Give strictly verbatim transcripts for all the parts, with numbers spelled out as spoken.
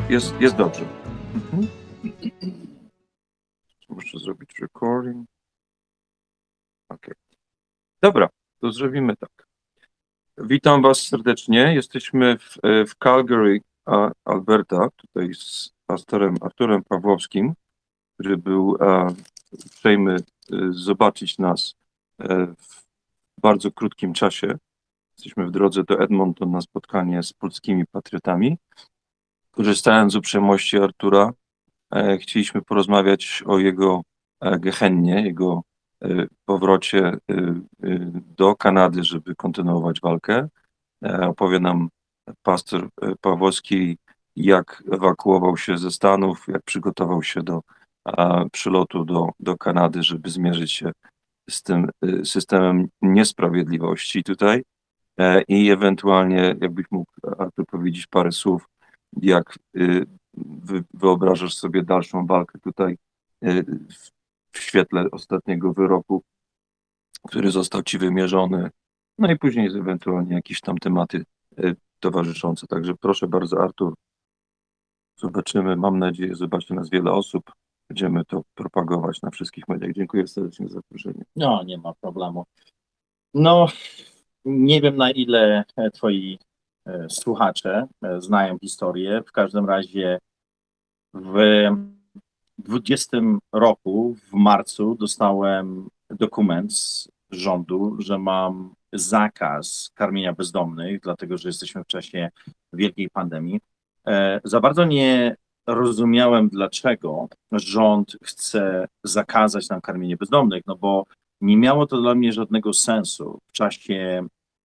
jest, jest dobrze. Mhm. Muszę zrobić recording. Ok. Dobra, to zrobimy tak. Witam Was serdecznie. Jesteśmy w, w Calgary, Alberta, tutaj z pastorem Arturem Pawłowskim, który był e, uprzejmy e, zobaczyć nas e, w bardzo krótkim czasie. Jesteśmy w drodze do Edmonton na spotkanie z polskimi patriotami. Korzystając z uprzejmości Artura, e, chcieliśmy porozmawiać o jego e, gehennie, jego e, powrocie e, e, do Kanady, żeby kontynuować walkę. E, opowie nam pastor e, Pawłowski, jak ewakuował się ze Stanów, jak przygotował się do a, przylotu do, do Kanady, żeby zmierzyć się z tym e, systemem niesprawiedliwości tutaj. E, I ewentualnie, jakbyś mógł, Artur, powiedzieć parę słów, jak y, wy, wyobrażasz sobie dalszą walkę tutaj y, w, w świetle ostatniego wyroku, który został ci wymierzony, no i później ewentualnie jakieś tam tematy y, towarzyszące. Także proszę bardzo, Artur, zobaczymy, mam nadzieję, zobaczy nas wiele osób. Będziemy to propagować na wszystkich mediach. Dziękuję serdecznie za zaproszenie. No, nie ma problemu. No, nie wiem, na ile twoi e, słuchacze e, znają historię. W każdym razie w dwudziestym roku, w marcu, dostałem dokument z rządu, że mam zakaz karmienia bezdomnych, dlatego że jesteśmy w czasie wielkiej pandemii. E, Za bardzo nie rozumiałem, dlaczego rząd chce zakazać nam karmienie bezdomnych, no bo nie miało to dla mnie żadnego sensu w czasie,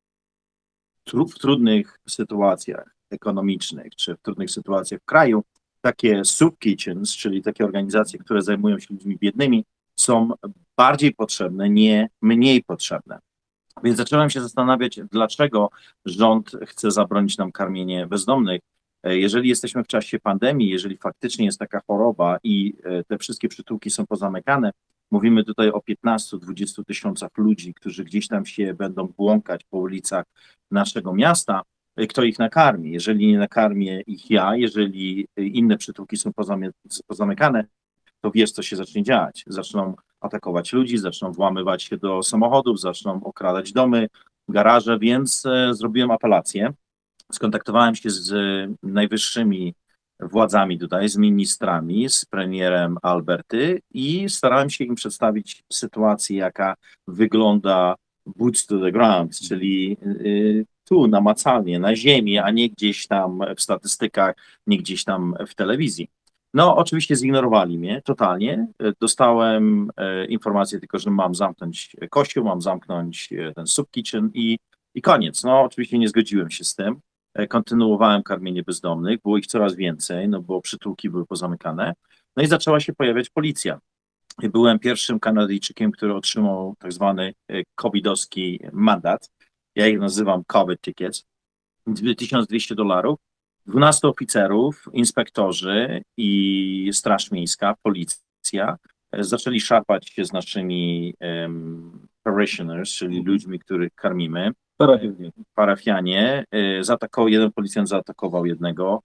tru- w trudnych sytuacjach ekonomicznych, czy w trudnych sytuacjach w kraju. Takie soup kitchens, czyli takie organizacje, które zajmują się ludźmi biednymi, są bardziej potrzebne, nie mniej potrzebne. Więc zacząłem się zastanawiać, dlaczego rząd chce zabronić nam karmienie bezdomnych. E, Jeżeli jesteśmy w czasie pandemii, jeżeli faktycznie jest taka choroba i e, te wszystkie przytułki są pozamykane, mówimy tutaj o piętnastu dwudziestu tysiącach ludzi, którzy gdzieś tam się będą błąkać po ulicach naszego miasta, e, kto ich nakarmi? Jeżeli nie nakarmię ich ja, jeżeli e, inne przytułki są pozamy- pozamykane, to wiesz, co się zacznie dziać. Zaczną atakować ludzi, zaczną włamywać się do samochodów, zaczną okradać domy, garaże, więc e, zrobiłem apelację. Skontaktowałem się z e, najwyższymi władzami tutaj, z ministrami, z premierem Alberty i starałem się im przedstawić sytuację, jaka wygląda boots to the ground, czyli y, tu namacalnie, na ziemi, a nie gdzieś tam w statystykach, nie gdzieś tam w telewizji. No, oczywiście zignorowali mnie totalnie. E, Dostałem e, informację tylko, że mam zamknąć kościół, mam zamknąć e, ten soup kitchen i, i koniec. No, oczywiście nie zgodziłem się z tym. E, Kontynuowałem karmienie bezdomnych, było ich coraz więcej, no bo przytułki były pozamykane. No i zaczęła się pojawiać policja. I byłem pierwszym Kanadyjczykiem, który otrzymał tak zwany e, covidowski mandat. Ja ich nazywam COVID tickets. tysiąc dwieście dolarów. dwunastu oficerów, inspektorzy i Straż Miejska, policja e, zaczęli szarpać się z naszymi um, parishioners, czyli ludźmi, których karmimy. Parafianie. Parafianie. E, zaatakował, jeden policjant zaatakował jednego,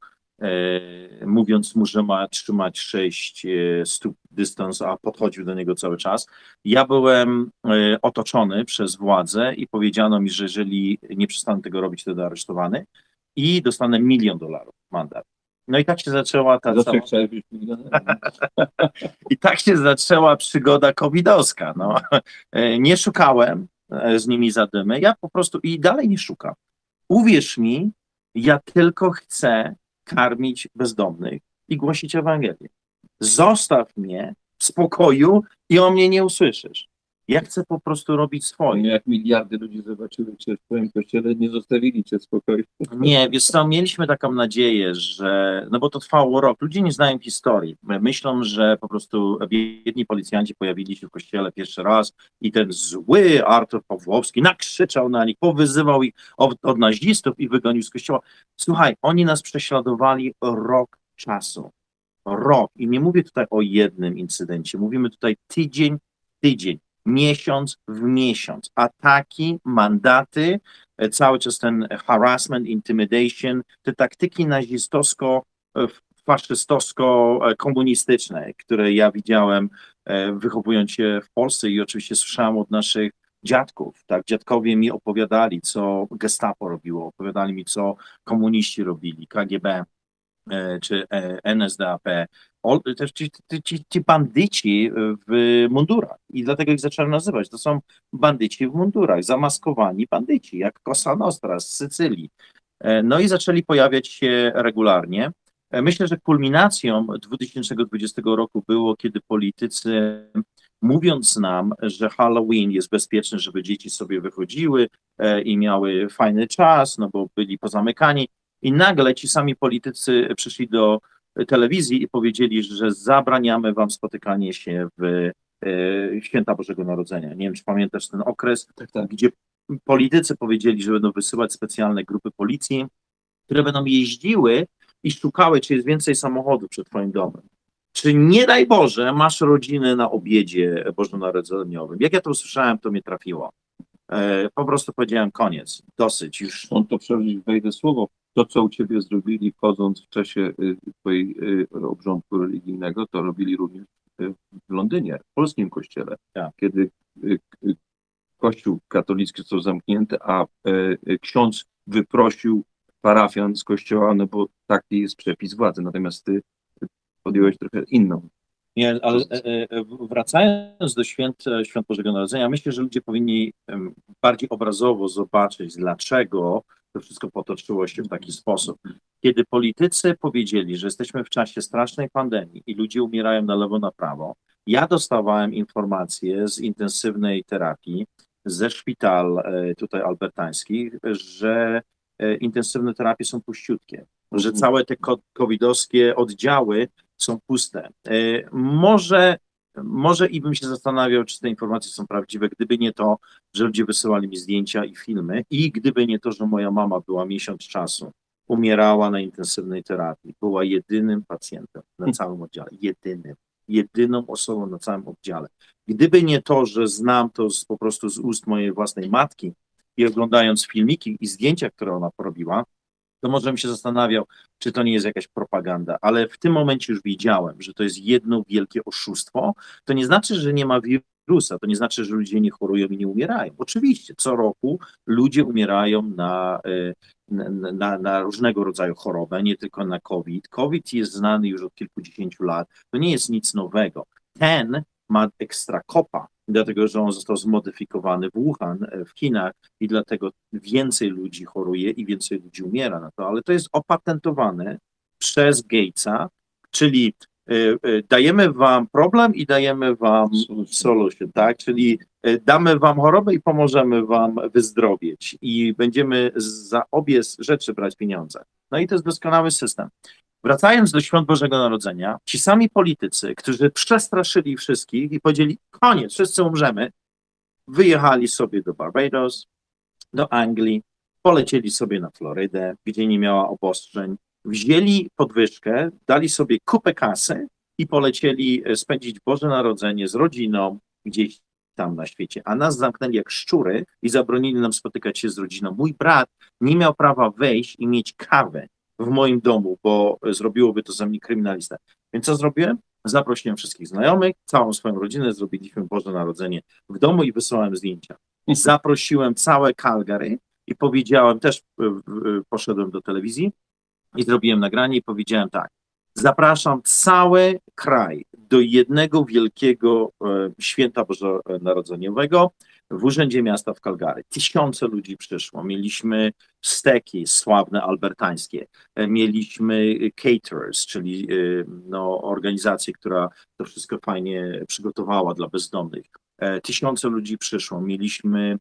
e, mówiąc mu, że ma trzymać sześć e, stóp dystans, a podchodził do niego cały czas. Ja byłem e, otoczony przez władzę i powiedziano mi, że jeżeli nie przestanę tego robić, to będę aresztowany i dostanę milion dolarów mandat. No i tak się zaczęła ta cała... I tak się zaczęła przygoda covidowska. No. E, Nie szukałem e, z nimi zadymy, ja po prostu i dalej nie szukam. Uwierz mi, ja tylko chcę karmić bezdomnych i głosić Ewangelię. Zostaw mnie w spokoju i o mnie nie usłyszysz. Ja chcę po prostu robić swoje. Jak miliardy ludzi zobaczyły cię w twoim kościele, nie zostawili cię w spokoju. Nie, wiesz co, mieliśmy taką nadzieję, że, no bo to trwało rok, ludzie nie znają historii, myślą, że po prostu biedni policjanci pojawili się w kościele pierwszy raz i ten zły Artur Pawłowski nakrzyczał na nich, powyzywał ich od, od nazistów i wygonił z kościoła. Słuchaj, oni nas prześladowali rok czasu, rok i nie mówię tutaj o jednym incydencie, mówimy tutaj tydzień, tydzień, miesiąc w miesiąc, ataki, mandaty, cały czas ten harassment, intimidation, te taktyki nazistowsko faszystowsko-komunistyczne, które ja widziałem wychowując się w Polsce i oczywiście słyszałem od naszych dziadków. Tak, dziadkowie mi opowiadali, co Gestapo robiło, opowiadali mi, co komuniści robili, K G B czy N S D A P, też ci, ci, ci bandyci w mundurach i dlatego ich zacząłem nazywać. To są bandyci w mundurach, zamaskowani bandyci, jak Cosa Nostra z Sycylii. No i zaczęli pojawiać się regularnie. Myślę, że kulminacją dwa tysiące dwudziestego roku było, kiedy politycy, mówiąc nam, że Halloween jest bezpieczny, żeby dzieci sobie wychodziły i miały fajny czas, no bo byli pozamykani, i nagle ci sami politycy przyszli do telewizji i powiedzieli, że zabraniamy wam spotykanie się w e, Święta Bożego Narodzenia. Nie wiem, czy pamiętasz ten okres, tak, tak. gdzie politycy powiedzieli, że będą wysyłać specjalne grupy policji, które będą jeździły i szukały, czy jest więcej samochodów przed twoim domem. Czy nie daj Boże, masz rodzinę na obiedzie bożonarodzeniowym. Jak ja to usłyszałem, to mnie trafiło. E, po prostu powiedziałem koniec, dosyć już. On to przeżyć, wejdę słowo. To, co u ciebie zrobili, wchodząc w czasie twojej obrządku religijnego, to robili również w Londynie, w polskim kościele, tak. Kiedy kościół katolicki został zamknięty, a ksiądz wyprosił parafian z kościoła, no bo taki jest przepis władzy. Natomiast ty podjąłeś trochę inną. Nie, ale wracając do świąt, świąt Bożego Narodzenia, myślę, że ludzie powinni bardziej obrazowo zobaczyć, dlaczego to wszystko potoczyło się w taki sposób. Kiedy politycy powiedzieli, że jesteśmy w czasie strasznej pandemii i ludzie umierają na lewo, na prawo, ja dostawałem informacje z intensywnej terapii, ze szpital tutaj albertańskich, że intensywne terapie są puściutkie, że całe te covidowskie oddziały są puste. Może, może i bym się zastanawiał, czy te informacje są prawdziwe, gdyby nie to, że ludzie wysyłali mi zdjęcia i filmy i gdyby nie to, że moja mama była miesiąc czasu, umierała na intensywnej terapii, była jedynym pacjentem na całym oddziale, jedynym, jedyną osobą na całym oddziale. Gdyby nie to, że znam to z, po prostu z ust mojej własnej matki i oglądając filmiki i zdjęcia, które ona porobiła, to może bym się zastanawiał, czy to nie jest jakaś propaganda, ale w tym momencie już wiedziałem, że to jest jedno wielkie oszustwo. To nie znaczy, że nie ma wirusa, to nie znaczy, że ludzie nie chorują i nie umierają. Oczywiście, co roku ludzie umierają na, na, na, na różnego rodzaju chorobę, nie tylko na COVID. COVID jest znany już od kilkudziesięciu lat, to nie jest nic nowego. Ten ma ekstra kopa, dlatego że on został zmodyfikowany w Wuhan, w Chinach i dlatego więcej ludzi choruje i więcej ludzi umiera na to, ale to jest opatentowane przez Gatesa, czyli y, y, dajemy wam problem i dajemy wam solution, tak? Czyli y, damy wam chorobę i pomożemy wam wyzdrowieć i będziemy za obie rzeczy brać pieniądze. No i to jest doskonały system. Wracając do Świąt Bożego Narodzenia, ci sami politycy, którzy przestraszyli wszystkich i powiedzieli, koniec, wszyscy umrzemy, wyjechali sobie do Barbados, do Anglii, polecieli sobie na Florydę, gdzie nie miała obostrzeń, wzięli podwyżkę, dali sobie kupę kasy i polecieli spędzić Boże Narodzenie z rodziną gdzieś tam na świecie, a nas zamknęli jak szczury i zabronili nam spotykać się z rodziną. Mój brat nie miał prawa wejść i mieć kawę w moim domu, bo zrobiłoby to ze mnie kryminalistę. Więc co zrobiłem? Zaprosiłem wszystkich znajomych, całą swoją rodzinę, zrobiliśmy Boże Narodzenie w domu i wysłałem zdjęcia. Zaprosiłem całe Calgary i powiedziałem, też poszedłem do telewizji i zrobiłem nagranie i powiedziałem tak, zapraszam cały kraj do jednego wielkiego święta bożonarodzeniowego w Urzędzie Miasta w Calgary. Tysiące ludzi przyszło. Mieliśmy steki sławne albertańskie. Mieliśmy caterers, czyli no, organizację, która to wszystko fajnie przygotowała dla bezdomnych. Tysiące ludzi przyszło. Mieliśmy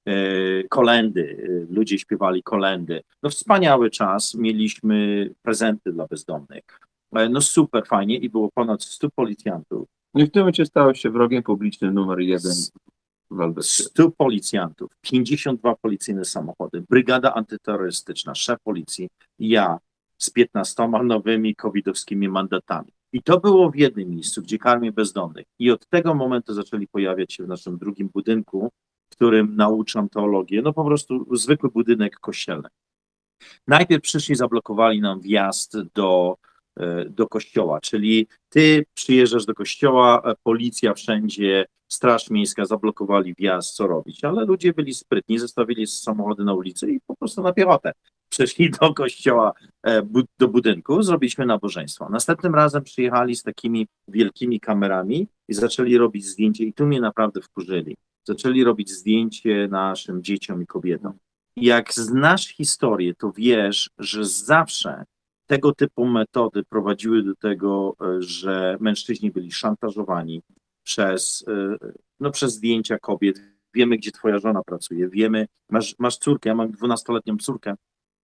kolendy, ludzie śpiewali kolendy. No wspaniały czas. Mieliśmy prezenty dla bezdomnych. No super fajnie i było ponad stu policjantów. No i w tym momencie stałeś się wrogiem publicznym numer jeden w Albercie. stu policjantów, pięćdziesiąt dwa policyjne samochody, brygada antyterrorystyczna, szef policji, ja z piętnastoma nowymi covidowskimi mandatami. I to było w jednym miejscu, gdzie karmię bezdomnych. I od tego momentu zaczęli pojawiać się w naszym drugim budynku, w którym nauczam teologię, no po prostu zwykły budynek kościelny. Najpierw przyszli, zablokowali nam wjazd do do kościoła, czyli ty przyjeżdżasz do kościoła, policja wszędzie, straż miejska, zablokowali wjazd, co robić, ale ludzie byli sprytni, zostawili samochody na ulicy i po prostu na piechotę przeszli do kościoła, do budynku, zrobiliśmy nabożeństwo. Następnym razem przyjechali z takimi wielkimi kamerami i zaczęli robić zdjęcie i tu mnie naprawdę wkurzyli. Zaczęli robić zdjęcie naszym dzieciom i kobietom. Jak znasz historię, to wiesz, że zawsze tego typu metody prowadziły do tego, że mężczyźni byli szantażowani przez, no, przez zdjęcia kobiet. Wiemy, gdzie twoja żona pracuje, wiemy, masz, masz córkę, ja mam dwunastoletnią córkę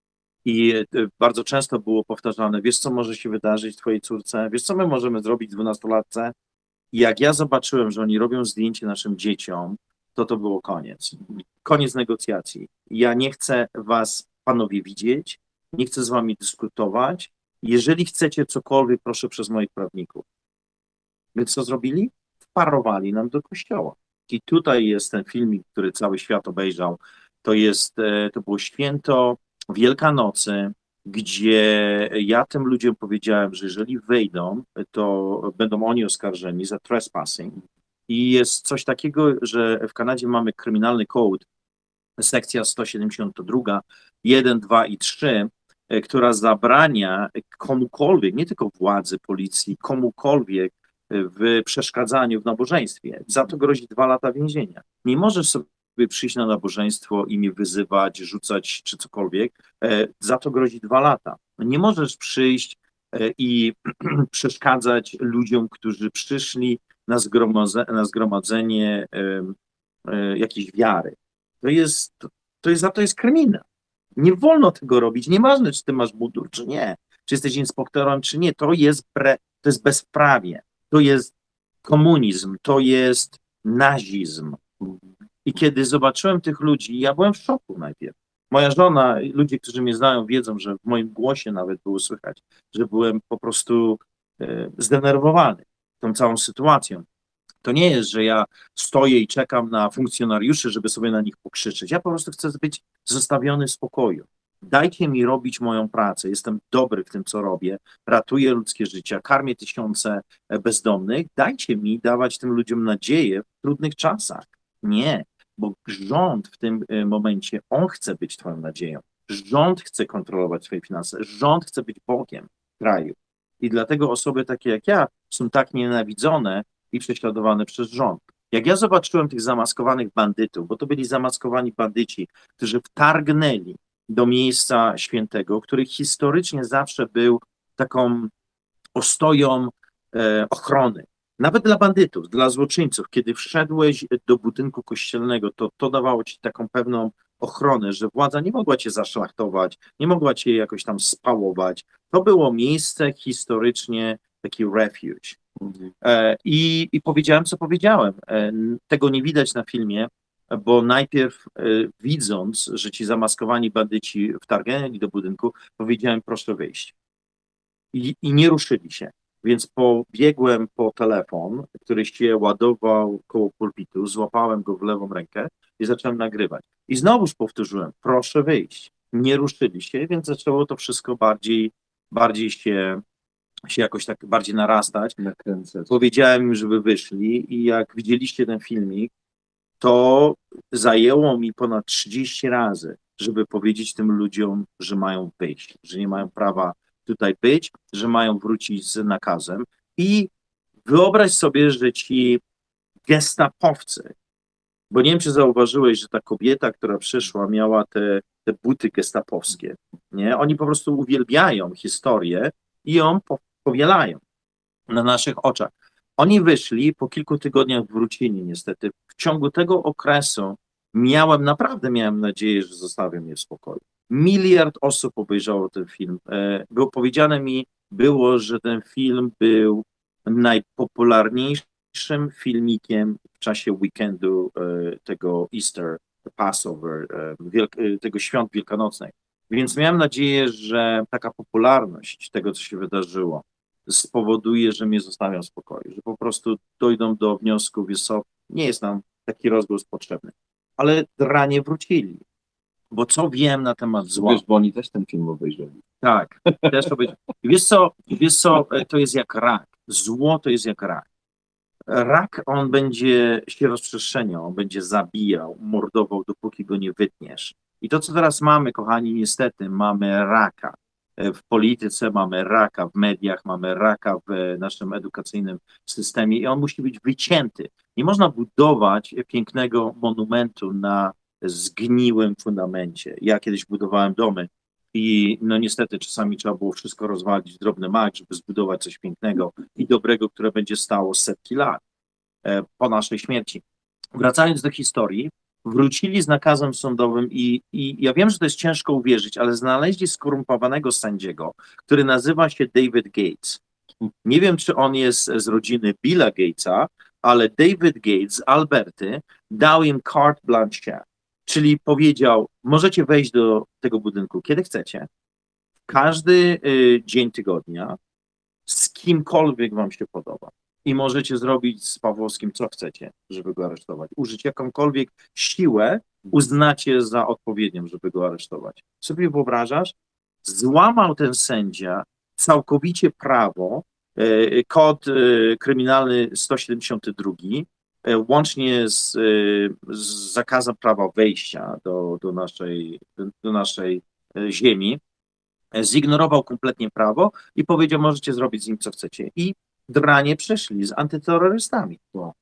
i bardzo często było powtarzane, wiesz, co może się wydarzyć twojej córce, wiesz, co my możemy zrobić dwunastolatce. I jak ja zobaczyłem, że oni robią zdjęcie naszym dzieciom, to to było koniec. Koniec negocjacji. Ja nie chcę was, panowie, widzieć, nie chcę z wami dyskutować. Jeżeli chcecie cokolwiek, proszę przez moich prawników. Więc co zrobili? Wparowali nam do kościoła. I tutaj jest ten filmik, który cały świat obejrzał. To jest, to było święto Wielkanocy, gdzie ja tym ludziom powiedziałem, że jeżeli wejdą, to będą oni oskarżeni za trespassing. I jest coś takiego, że w Kanadzie mamy kryminalny code, sekcja sto siedemdziesiąt dwa, jeden, dwa i trzy, która zabrania komukolwiek, nie tylko władzy, policji, komukolwiek w przeszkadzaniu w nabożeństwie. Za to grozi dwa lata więzienia. Nie możesz sobie przyjść na nabożeństwo i mnie wyzywać, rzucać czy cokolwiek, za to grozi dwa lata. Nie możesz przyjść i przeszkadzać ludziom, którzy przyszli na, zgromadze, na zgromadzenie jakiejś wiary. To jest, to jest, za to jest kryminał. Nie wolno tego robić, nieważne, czy ty masz mundur, czy nie, czy jesteś inspektorem, czy nie, to jest, bre, to jest bezprawie, to jest komunizm, to jest nazizm. I kiedy zobaczyłem tych ludzi, ja byłem w szoku najpierw. Moja żona, ludzie, którzy mnie znają, wiedzą, że w moim głosie nawet było słychać, że byłem po prostu e, zdenerwowany tą całą sytuacją. To nie jest, że ja stoję i czekam na funkcjonariuszy, żeby sobie na nich pokrzyczeć. Ja po prostu chcę być zostawiony w spokoju. Dajcie mi robić moją pracę. Jestem dobry w tym, co robię. Ratuję ludzkie życia, karmię tysiące bezdomnych. Dajcie mi dawać tym ludziom nadzieję w trudnych czasach. Nie, bo rząd w tym momencie, on chce być twoją nadzieją. Rząd chce kontrolować swoje finanse. Rząd chce być Bogiem kraju. I dlatego osoby takie jak ja są tak nienawidzone i prześladowane przez rząd. Jak ja zobaczyłem tych zamaskowanych bandytów, bo to byli zamaskowani bandyci, którzy wtargnęli do miejsca świętego, który historycznie zawsze był taką ostoją e, ochrony. Nawet dla bandytów, dla złoczyńców, kiedy wszedłeś do budynku kościelnego, to to dawało ci taką pewną ochronę, że władza nie mogła cię zaszlachtować, nie mogła cię jakoś tam spałować. To było miejsce historycznie, taki refuge. E, I, I powiedziałem, co powiedziałem. E, tego nie widać na filmie, bo najpierw e, widząc, że ci zamaskowani bandyci wtargnęli do budynku, powiedziałem, proszę wyjść. I, I nie ruszyli się. Więc pobiegłem po telefon, który się ładował koło pulpitu, złapałem go w lewą rękę i zacząłem nagrywać. I znowuż powtórzyłem, proszę wyjść. Nie ruszyli się, więc zaczęło to wszystko bardziej, bardziej się, się jakoś tak bardziej narastać. Nakręcać. Powiedziałem im, żeby wyszli i jak widzieliście ten filmik, to zajęło mi ponad trzydzieści razy, żeby powiedzieć tym ludziom, że mają wyjść, że nie mają prawa tutaj być, że mają wrócić z nakazem. I wyobraź sobie, że ci gestapowcy, bo nie wiem, czy zauważyłeś, że ta kobieta, która przyszła, miała te, te buty gestapowskie, nie? Oni po prostu uwielbiają historię i ją po, powielają na naszych oczach. Oni wyszli, po kilku tygodniach wrócili niestety. W ciągu tego okresu miałem, naprawdę miałem nadzieję, że zostawią mnie w spokoju. Miliard osób obejrzało ten film. Było powiedziane mi, było, że ten film był najpopularniejszym filmikiem w czasie weekendu tego Easter, Passover, tego świąt wielkanocnych. Więc miałem nadzieję, że taka popularność tego, co się wydarzyło, spowoduje, że mnie zostawią w spokoju, że po prostu dojdą do wniosku, wiesz co, nie jest nam taki rozgłos potrzebny. Ale dranie wrócili. Bo co wiem na temat zła? Wiesz, bo oni też ten film obejrzeli. Tak, też obejrzeli. Wiesz co, wiesz co, to jest jak rak. Zło to jest jak rak. Rak, on będzie się rozprzestrzeniał, on będzie zabijał, mordował, dopóki go nie wytniesz. I to, co teraz mamy, kochani, niestety mamy raka. W polityce mamy raka, w mediach mamy raka w naszym edukacyjnym systemie i on musi być wycięty. Nie można budować pięknego monumentu na zgniłym fundamencie. Ja kiedyś budowałem domy i no niestety czasami trzeba było wszystko rozwalić w drobny mak, żeby zbudować coś pięknego i dobrego, które będzie stało setki lat po naszej śmierci. Wracając do historii, wrócili z nakazem sądowym i, i ja wiem, że to jest ciężko uwierzyć, ale znaleźli skorumpowanego sędziego, który nazywa się David Gates. Nie wiem, czy on jest z rodziny Billa Gatesa, ale David Gates z Alberty dał im carte blanche, czyli powiedział, możecie wejść do tego budynku, kiedy chcecie, każdy y, dzień tygodnia, z kimkolwiek wam się podoba. I możecie zrobić z Pawłowskim co chcecie, żeby go aresztować. Użyć jakąkolwiek siłę uznacie za odpowiednią, żeby go aresztować. Sobie wyobrażasz? Złamał ten sędzia całkowicie prawo, e, kod e, kryminalny sto siedemdziesiąty drugi, e, łącznie z, e, z zakazem prawa wejścia do, do naszej, do, do naszej e, ziemi. E, zignorował kompletnie prawo i powiedział, możecie zrobić z nim co chcecie. I dranie przeszli z antyterrorystami.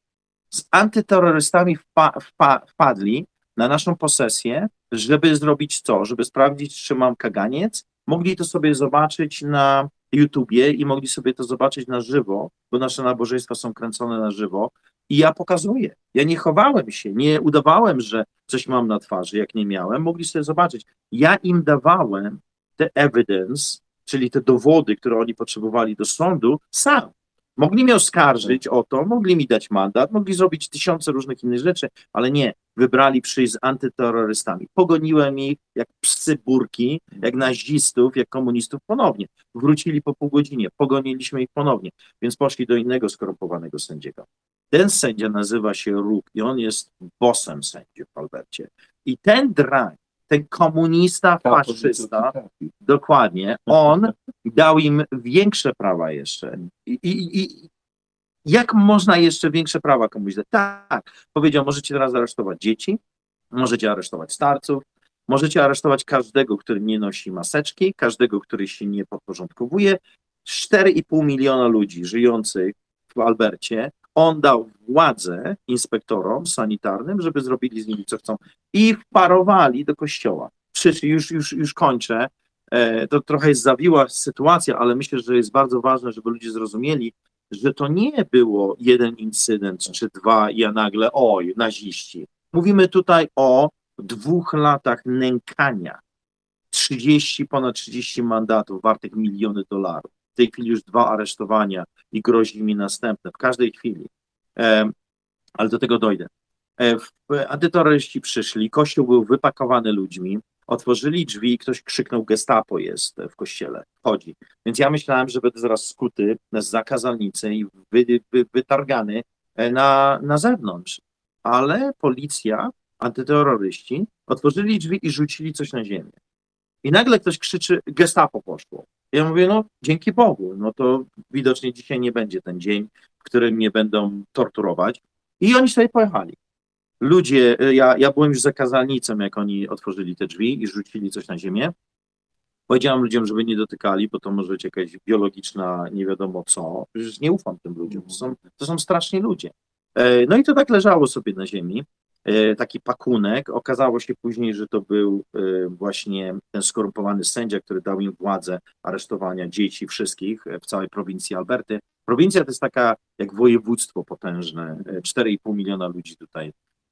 Z antyterrorystami wpa, wpa, wpadli na naszą posesję, żeby zrobić co? Żeby sprawdzić, czy mam kaganiec. Mogli to sobie zobaczyć na YouTubie i mogli sobie to zobaczyć na żywo, bo nasze nabożeństwa są kręcone na żywo. I ja pokazuję. Ja nie chowałem się, nie udawałem, że coś mam na twarzy, jak nie miałem. Mogli sobie zobaczyć. Ja im dawałem te evidence, czyli te dowody, które oni potrzebowali do sądu, sam. Mogli mnie oskarżyć o to, mogli mi dać mandat, mogli zrobić tysiące różnych innych rzeczy, ale nie, wybrali przyjść z antyterrorystami. Pogoniłem ich jak psy burki, jak nazistów, jak komunistów ponownie. Wrócili po pół godzinie, pogoniliśmy ich ponownie, więc poszli do innego skorumpowanego sędziego. Ten sędzia nazywa się Róg i on jest bossem sędziów w Albercie. I ten drań, ten komunista, faszysta, dokładnie, on dał im większe prawa jeszcze. I, i, i jak można jeszcze większe prawa komuś dać? Tak, powiedział, możecie teraz aresztować dzieci, możecie aresztować starców, możecie aresztować każdego, który nie nosi maseczki, każdego, który się nie podporządkowuje. cztery i pół miliona ludzi żyjących w Albercie, on dał władzę inspektorom sanitarnym, żeby zrobili z nimi co chcą i wparowali do kościoła. Przyszli, już, już, już kończę, to trochę jest zawiła sytuacja, ale myślę, że jest bardzo ważne, żeby ludzie zrozumieli, że to nie było jeden incydent czy dwa i ja nagle, oj, naziści. Mówimy tutaj o dwóch latach nękania, trzydzieści, ponad trzydzieści mandatów wartych miliony dolarów. W tej chwili już dwa aresztowania i grozi mi następne w każdej chwili. E, ale do tego dojdę. E, antyterroryści przyszli, kościół był wypakowany ludźmi, otworzyli drzwi i ktoś krzyknął, Gestapo jest w kościele, wchodzi. Więc ja myślałem, że będę zaraz skuty z zakazalnicy i wy, wy, wytargany na, na zewnątrz. Ale policja, antyterroryści otworzyli drzwi i rzucili coś na ziemię. I nagle ktoś krzyczy, Gestapo poszło. Ja mówię, no dzięki Bogu, no to widocznie dzisiaj nie będzie ten dzień, w którym mnie będą torturować. I oni sobie pojechali. Ludzie, ja, ja byłem już za kazalnicą, jak oni otworzyli te drzwi i rzucili coś na ziemię. Powiedziałem ludziom, żeby nie dotykali, bo to może być jakaś biologiczna, nie wiadomo co. Przecież nie ufam tym ludziom, to są, to są straszni ludzie. No i to tak leżało sobie na ziemi, taki pakunek. Okazało się później, że to był właśnie ten skorumpowany sędzia, który dał im władzę aresztowania dzieci wszystkich w całej prowincji Alberty. Prowincja to jest taka jak województwo potężne, cztery i pół miliona ludzi tutaj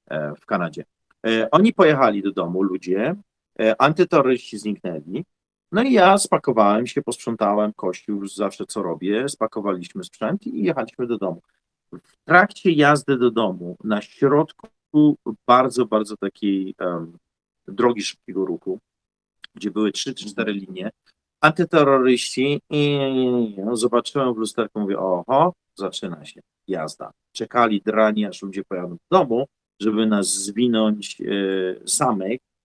w Kanadzie. Oni pojechali do domu, ludzie, antyterroryści zniknęli, no i ja spakowałem się, posprzątałem kościół, już zawsze co robię, spakowaliśmy sprzęt i jechaliśmy do domu. W trakcie jazdy do domu, na środku bardzo, bardzo takiej um, drogi szybkiego ruchu, gdzie były trzy czy cztery linie, antyterroryści i no, zobaczyłem w lusterku, mówię, oho, zaczyna się jazda. Czekali drani, aż ludzie pojadą do domu, żeby nas zwinąć e, samych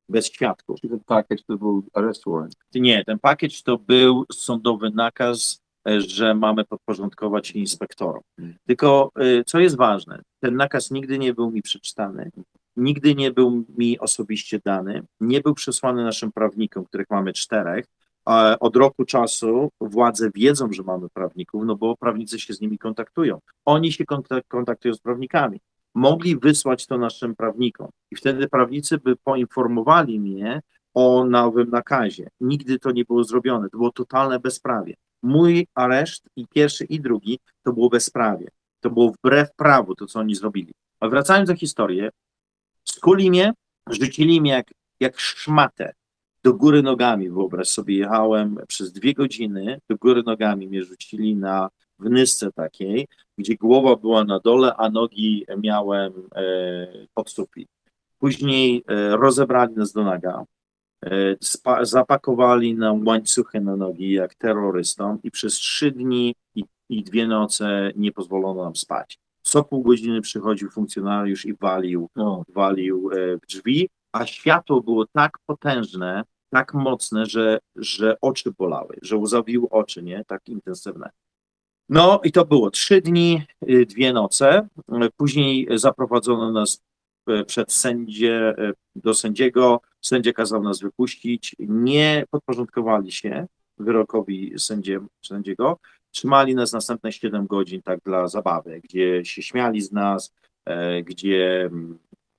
bez świadków. Czy ten package to był arrest warrant? Nie, ten package to był sądowy nakaz, e, że mamy podporządkować się inspektorom. Hmm. Tylko e, co jest ważne, ten nakaz nigdy nie był mi przeczytany, nigdy nie był mi osobiście dany, nie był przesłany naszym prawnikom, których mamy czterech. A od roku czasu władze wiedzą, że mamy prawników, no bo prawnicy się z nimi kontaktują. Oni się kontak- kontaktują z prawnikami. Mogli wysłać to naszym prawnikom i wtedy prawnicy by poinformowali mnie o nowym nakazie. Nigdy to nie było zrobione. To było totalne bezprawie. Mój areszt i pierwszy i drugi to było bezprawie. To było wbrew prawu to, co oni zrobili. A wracając do historii, skuli mnie, rzucili mnie jak, jak szmatę do góry nogami. Wyobraź sobie, jechałem przez dwie godziny, do góry nogami mnie rzucili na w nysce takiej, gdzie głowa była na dole, a nogi miałem e, pod sufit. Później e, rozebrali nas do naga, e, spa, zapakowali nam łańcuchy na nogi jak terrorystom i przez trzy dni i, i dwie noce nie pozwolono nam spać. Co pół godziny przychodził funkcjonariusz i walił, No. walił e, w drzwi, a światło było tak potężne, tak mocne, że, że oczy bolały, że łzawiły oczy, nie? Tak intensywne. No i to było trzy dni, y, dwie noce. Y, Później zaprowadzono nas y, przed sędzie, y, do sędziego. Sędzia kazał nas wypuścić. Nie podporządkowali się wyrokowi sędzie, sędziego. Trzymali nas następne siedem godzin tak dla zabawy, gdzie się śmiali z nas, e, gdzie mm,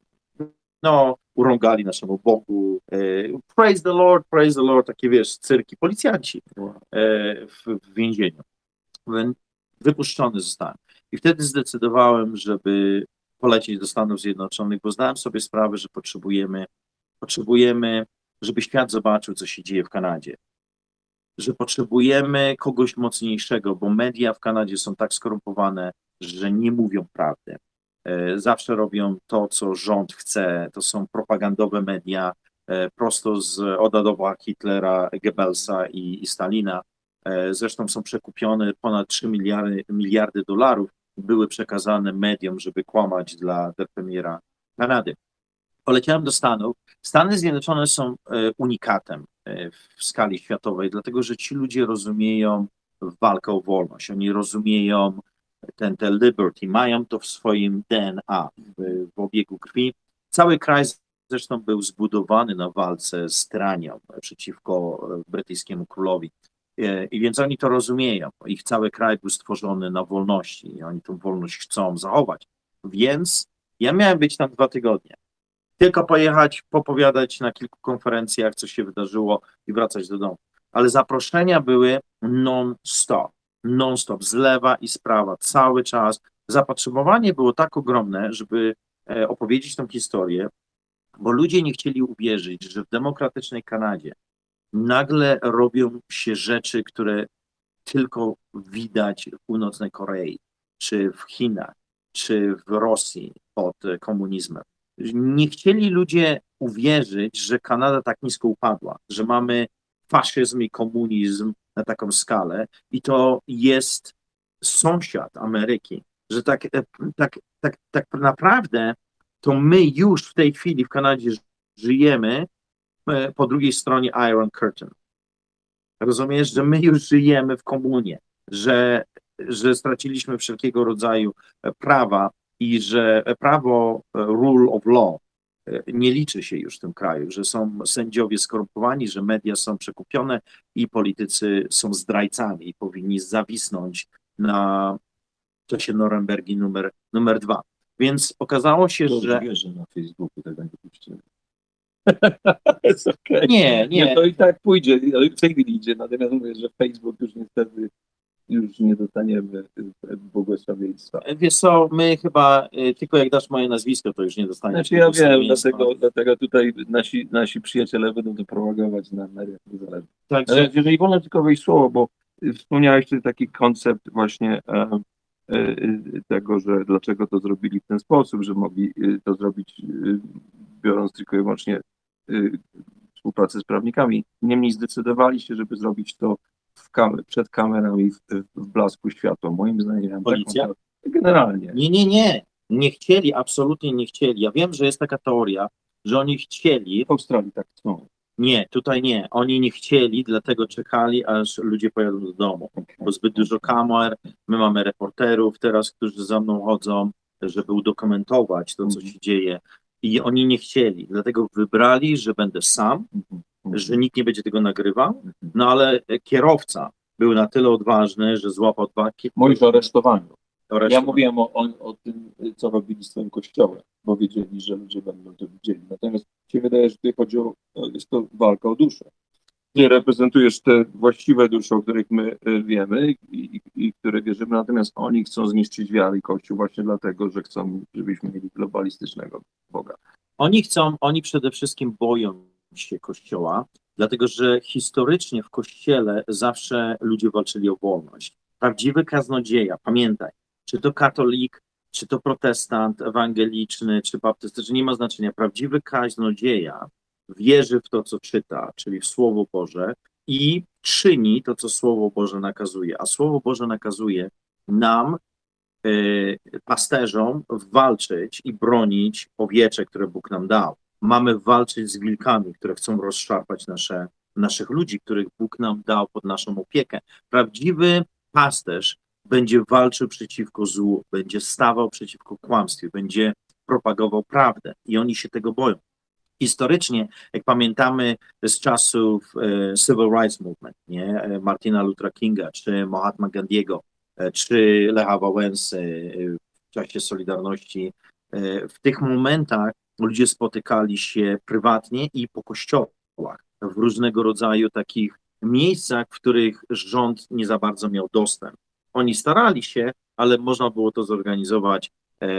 no, urągali naszemu Bogu. E, praise the Lord, praise the Lord, takie wiesz, cyrki, policjanci e, w, w więzieniu. Wypuszczony zostałem. I wtedy zdecydowałem, żeby polecieć do Stanów Zjednoczonych, bo zdałem sobie sprawę, że potrzebujemy, potrzebujemy, żeby świat zobaczył, co się dzieje w Kanadzie. Że potrzebujemy kogoś mocniejszego, bo media w Kanadzie są tak skorumpowane, że nie mówią prawdy. Zawsze robią to, co rząd chce. To są propagandowe media, prosto z od Adolfa Hitlera, Goebbelsa i, i Stalina. Zresztą są przekupione ponad trzy miliardy, miliardy dolarów, były przekazane mediom, żeby kłamać dla premiera Kanady. Poleciałem do Stanów. Stany Zjednoczone są unikatem w skali światowej, dlatego że ci ludzie rozumieją walkę o wolność, oni rozumieją ten, ten liberty, mają to w swoim D N A, w, w obiegu krwi. Cały kraj zresztą był zbudowany na walce z tyranią przeciwko brytyjskiemu królowi. I więc oni to rozumieją. Ich cały kraj był stworzony na wolności i oni tę wolność chcą zachować. Więc ja miałem być tam dwa tygodnie. Tylko pojechać, popowiadać na kilku konferencjach, co się wydarzyło i wracać do domu. Ale zaproszenia były non-stop. Non-stop, z lewa i z prawa, cały czas. Zapotrzebowanie było tak ogromne, żeby opowiedzieć tę historię, bo ludzie nie chcieli uwierzyć, że w demokratycznej Kanadzie nagle robią się rzeczy, które tylko widać w północnej Korei, czy w Chinach, czy w Rosji pod komunizmem. Nie chcieli ludzie uwierzyć, że Kanada tak nisko upadła, że mamy faszyzm i komunizm na taką skalę i to jest sąsiad Ameryki, że tak, tak, tak, tak naprawdę to my już w tej chwili w Kanadzie żyjemy po drugiej stronie Iron Curtain. Rozumiesz, że my już żyjemy w komunie, że, że straciliśmy wszelkiego rodzaju prawa i że prawo, rule of law, nie liczy się już w tym kraju, że są sędziowie skorumpowani, że media są przekupione i politycy są zdrajcami i powinni zawisnąć na czasie Norymbergi numer, numer dwa. Więc okazało się, to że... Wiesz, że na Facebooku tego nie puścimy. Jest okay. Nie, nie. nie. To i tak pójdzie, ale w tej chwili idzie, natomiast mówię, że Facebook już niestety już nie dostaniemy błogosławieństwa. Wiesz co, my chyba, tylko jak dasz moje nazwisko, to już nie dostaniesz. Znaczy ja wiem, dlatego, dlatego tutaj nasi, nasi przyjaciele będą to propagować na mediach niezależnych. Także... Ale jeżeli wolno tylko wejść słowo, bo wspomniałeś tutaj taki koncept właśnie e, e, tego, że dlaczego to zrobili w ten sposób, że mogli to zrobić biorąc tylko i wyłącznie y, współpracę z prawnikami. Niemniej zdecydowali się, żeby zrobić to w kam przed kamerami w, w blasku światła. Moim zdaniem. Policja? Taką, generalnie. Nie, nie, nie. Nie chcieli, absolutnie nie chcieli. Ja wiem, że jest taka teoria, że oni chcieli, W Australii tak są. nie, tutaj nie, oni nie chcieli, dlatego czekali, aż ludzie pojadą do domu, bo zbyt dużo kamer, my mamy reporterów teraz, którzy za mną chodzą, żeby udokumentować to, co się dzieje i oni nie chcieli, dlatego wybrali, że będę sam, że nikt nie będzie tego nagrywał, no ale kierowca był na tyle odważny, że złapał dwa... Mówisz o aresztowaniu. Ja aresztował. mówiłem o, o, o tym, co robili z swoim kościołem, bo wiedzieli, że ludzie będą to widzieli. Natomiast mi się wydaje, że tutaj chodzi o, jest to walka o duszę. Ty reprezentujesz te właściwe dusze, o których my y, wiemy i, i, i które wierzymy, natomiast oni chcą zniszczyć wiarę i Kościół właśnie dlatego, że chcą, żebyśmy mieli globalistycznego Boga. Oni chcą, oni przede wszystkim boją się Kościoła, dlatego że historycznie w Kościele zawsze ludzie walczyli o wolność. Prawdziwy kaznodzieja, pamiętaj, czy to katolik, czy to protestant, ewangeliczny, czy baptystyczny, nie ma znaczenia. Prawdziwy kaznodzieja wierzy w to, co czyta, czyli w Słowo Boże i czyni to, co Słowo Boże nakazuje. A Słowo Boże nakazuje nam, y, pasterzom, walczyć i bronić owieczek, które Bóg nam dał. Mamy walczyć z wilkami, które chcą rozszarpać nasze, naszych ludzi, których Bóg nam dał pod naszą opiekę. Prawdziwy pasterz będzie walczył przeciwko złu, będzie stawał przeciwko kłamstwu, będzie propagował prawdę i oni się tego boją. Historycznie, jak pamiętamy z czasów e, Civil Rights Movement, nie? E, Martina Luthera Kinga, czy Mahatma Gandhiego, e, czy Lecha Wałęsy e, w czasie Solidarności, e, w tych momentach ludzie spotykali się prywatnie i po kościołach, w różnego rodzaju takich miejscach, w których rząd nie za bardzo miał dostęp. Oni starali się, ale można było to zorganizować,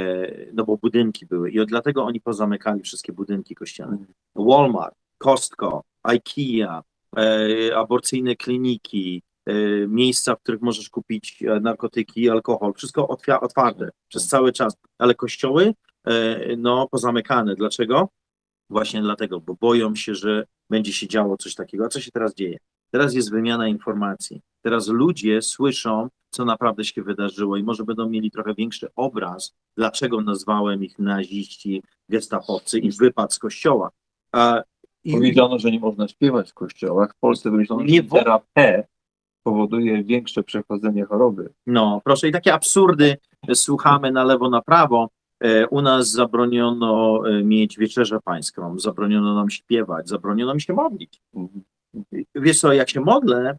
no bo budynki były i dlatego oni pozamykali wszystkie budynki kościelne. Walmart, Costco, IKEA, e, aborcyjne kliniki, e, miejsca, w których możesz kupić narkotyki, alkohol, wszystko otwia- otwarte przez cały czas, ale kościoły e, no pozamykane. Dlaczego? Właśnie dlatego, bo boją się, że będzie się działo coś takiego. A co się teraz dzieje? Teraz jest wymiana informacji. Teraz ludzie słyszą, co naprawdę się wydarzyło i może będą mieli trochę większy obraz, dlaczego nazwałem ich naziści, gestapowcy i wypad z kościoła. A, i, Powiedziano, że nie można śpiewać w kościołach. W Polsce wymyślono, Nie że wo- litera P powoduje większe przechodzenie choroby. No, proszę, i takie absurdy słuchamy na lewo, na prawo. E, U nas zabroniono e, mieć wieczerzę pańską, zabroniono nam śpiewać, zabroniono mi się modlić. Mhm. Wiesz co, jak się modlę,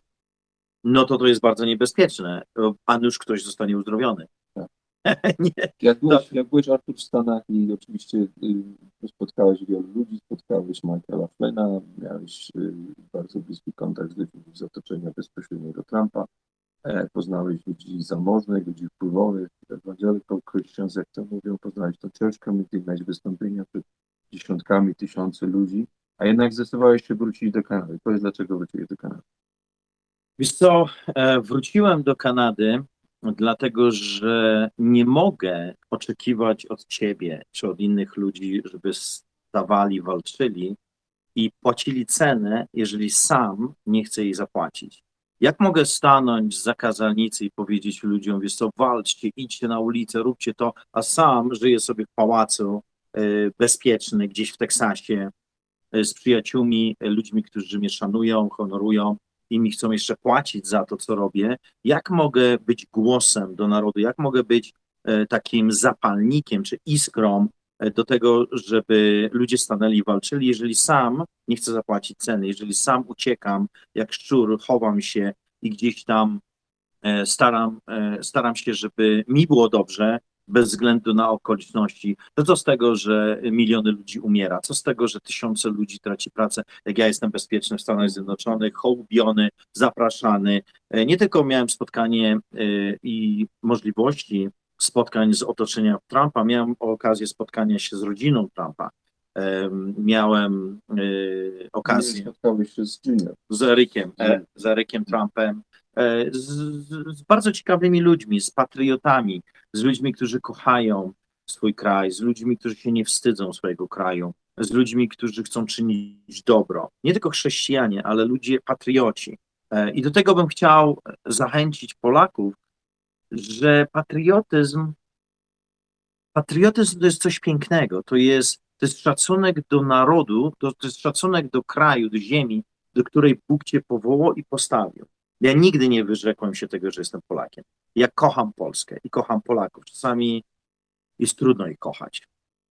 no to to jest bardzo niebezpieczne, a już ktoś zostanie uzdrowiony. Nie. Jak byłeś, jak byłeś Artur w Stanach i oczywiście y, spotkałeś wielu ludzi, spotkałeś Michaela Flynna, miałeś y, bardzo bliski kontakt z ludźmi z otoczenia bezpośredniego Trumpa, e, poznałeś ludzi zamożnych, ludzi wpływowych, evangelical Christians, jak to mówią, poznałeś to church community, miałeś wystąpienia przed dziesiątkami tysięcy ludzi, a jednak zdecydowałeś się wrócić do Kanady. Powiedz, dlaczego wróciłeś do Kanady? Wiesz co, e, wróciłem do Kanady, dlatego że nie mogę oczekiwać od ciebie czy od innych ludzi, żeby stawali, walczyli i płacili cenę, jeżeli sam nie chcę jej zapłacić. Jak mogę stanąć z zakazalnicy i powiedzieć ludziom, wiesz co, walczcie, idźcie na ulicę, róbcie to, a sam żyję sobie w pałacu e, bezpieczny, gdzieś w Teksasie, e, z przyjaciółmi, e, ludźmi, którzy mnie szanują, honorują i mi chcą jeszcze płacić za to, co robię. Jak mogę być głosem do narodu? Jak mogę być e, takim zapalnikiem czy iskrą e, do tego, żeby ludzie stanęli i walczyli, jeżeli sam nie chcę zapłacić ceny, jeżeli sam uciekam jak szczur, chowam się i gdzieś tam e, staram, e, staram się, żeby mi było dobrze, bez względu na okoliczności. To co z tego, że miliony ludzi umiera? Co z tego, że tysiące ludzi traci pracę? Jak ja jestem bezpieczny w Stanach Zjednoczonych, hołubiony, zapraszany. E, Nie tylko miałem spotkanie e, i możliwości spotkań z otoczenia Trumpa, miałem okazję spotkania się z rodziną Trumpa. E, Miałem e, Nie okazję spotkałeś się z Jimem. z Erykiem, e, z Erykiem Trumpem, e, z, z bardzo ciekawymi ludźmi, z patriotami, z ludźmi, którzy kochają swój kraj, z ludźmi, którzy się nie wstydzą swojego kraju, z ludźmi, którzy chcą czynić dobro. Nie tylko chrześcijanie, ale ludzie patrioci. E, I do tego bym chciał zachęcić Polaków, że patriotyzm, patriotyzm to jest coś pięknego, to jest To jest szacunek do narodu, to, to jest szacunek do kraju, do ziemi, do której Bóg cię powołał i postawił. Ja nigdy nie wyrzekłem się tego, że jestem Polakiem. Ja kocham Polskę i kocham Polaków. Czasami jest trudno ich kochać.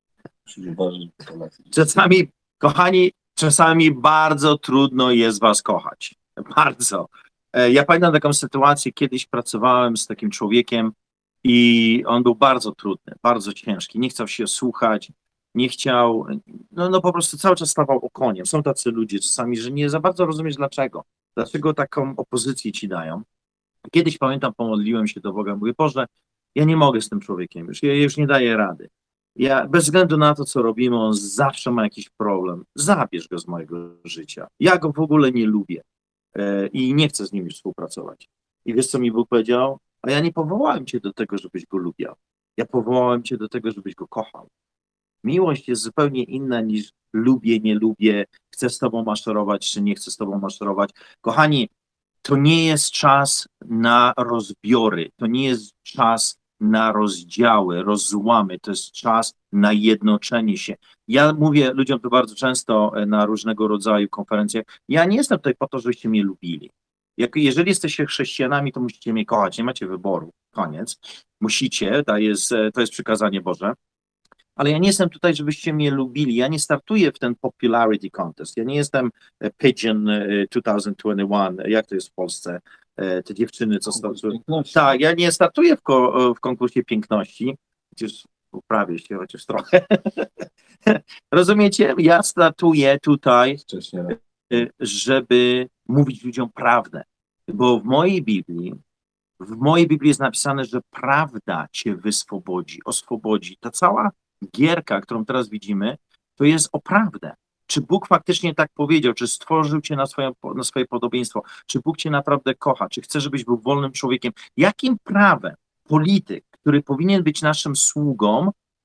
Czasami, kochani, czasami bardzo trudno jest was kochać. Bardzo. Ja pamiętam taką sytuację, kiedyś pracowałem z takim człowiekiem i on był bardzo trudny, bardzo ciężki. Nie chciał się słuchać, nie chciał, no, no po prostu cały czas stawał okoniem. Są tacy ludzie czasami, że nie za bardzo rozumiesz dlaczego. Dlaczego taką opozycję ci dają. Kiedyś pamiętam, pomodliłem się do Boga, mówię, Boże, ja nie mogę z tym człowiekiem już, ja już nie daję rady. Ja, bez względu na to, co robimy, on zawsze ma jakiś problem. Zabierz go z mojego życia. Ja go w ogóle nie lubię e, i nie chcę z nim już współpracować. I wiesz, co mi Bóg powiedział? A ja nie powołałem cię do tego, żebyś go lubiał. Ja powołałem cię do tego, żebyś go kochał. Miłość jest zupełnie inna niż lubię, nie lubię, chcę z tobą maszerować, czy nie chcę z tobą maszerować. Kochani, to nie jest czas na rozbiory, to nie jest czas na rozdziały, rozłamy, to jest czas na jednoczenie się. Ja mówię ludziom to bardzo często na różnego rodzaju konferencjach, ja nie jestem tutaj po to, żebyście mnie lubili. Jak, jeżeli jesteście chrześcijanami, to musicie mnie kochać, nie macie wyboru, koniec. Musicie, to jest, to jest przykazanie Boże. Ale ja nie jestem tutaj, żebyście mnie lubili. Ja nie startuję w ten popularity contest. Ja nie jestem Pigeon dwa tysiące dwudziesty pierwszy, jak to jest w Polsce, te dziewczyny, co startują. Tak, ja nie startuję w, ko w konkursie piękności, chociaż uprawię się chociaż trochę. Rozumiecie? Ja startuję tutaj, żeby mówić ludziom prawdę. Bo w mojej Biblii, w mojej Biblii jest napisane, że prawda cię wyswobodzi, oswobodzi. Ta cała gierka, którą teraz widzimy, to jest o prawdę. Czy Bóg faktycznie tak powiedział, czy stworzył cię na swoje, na swoje podobieństwo, czy Bóg cię naprawdę kocha, czy chce, żebyś był wolnym człowiekiem. Jakim prawem polityk, który powinien być naszym sługą,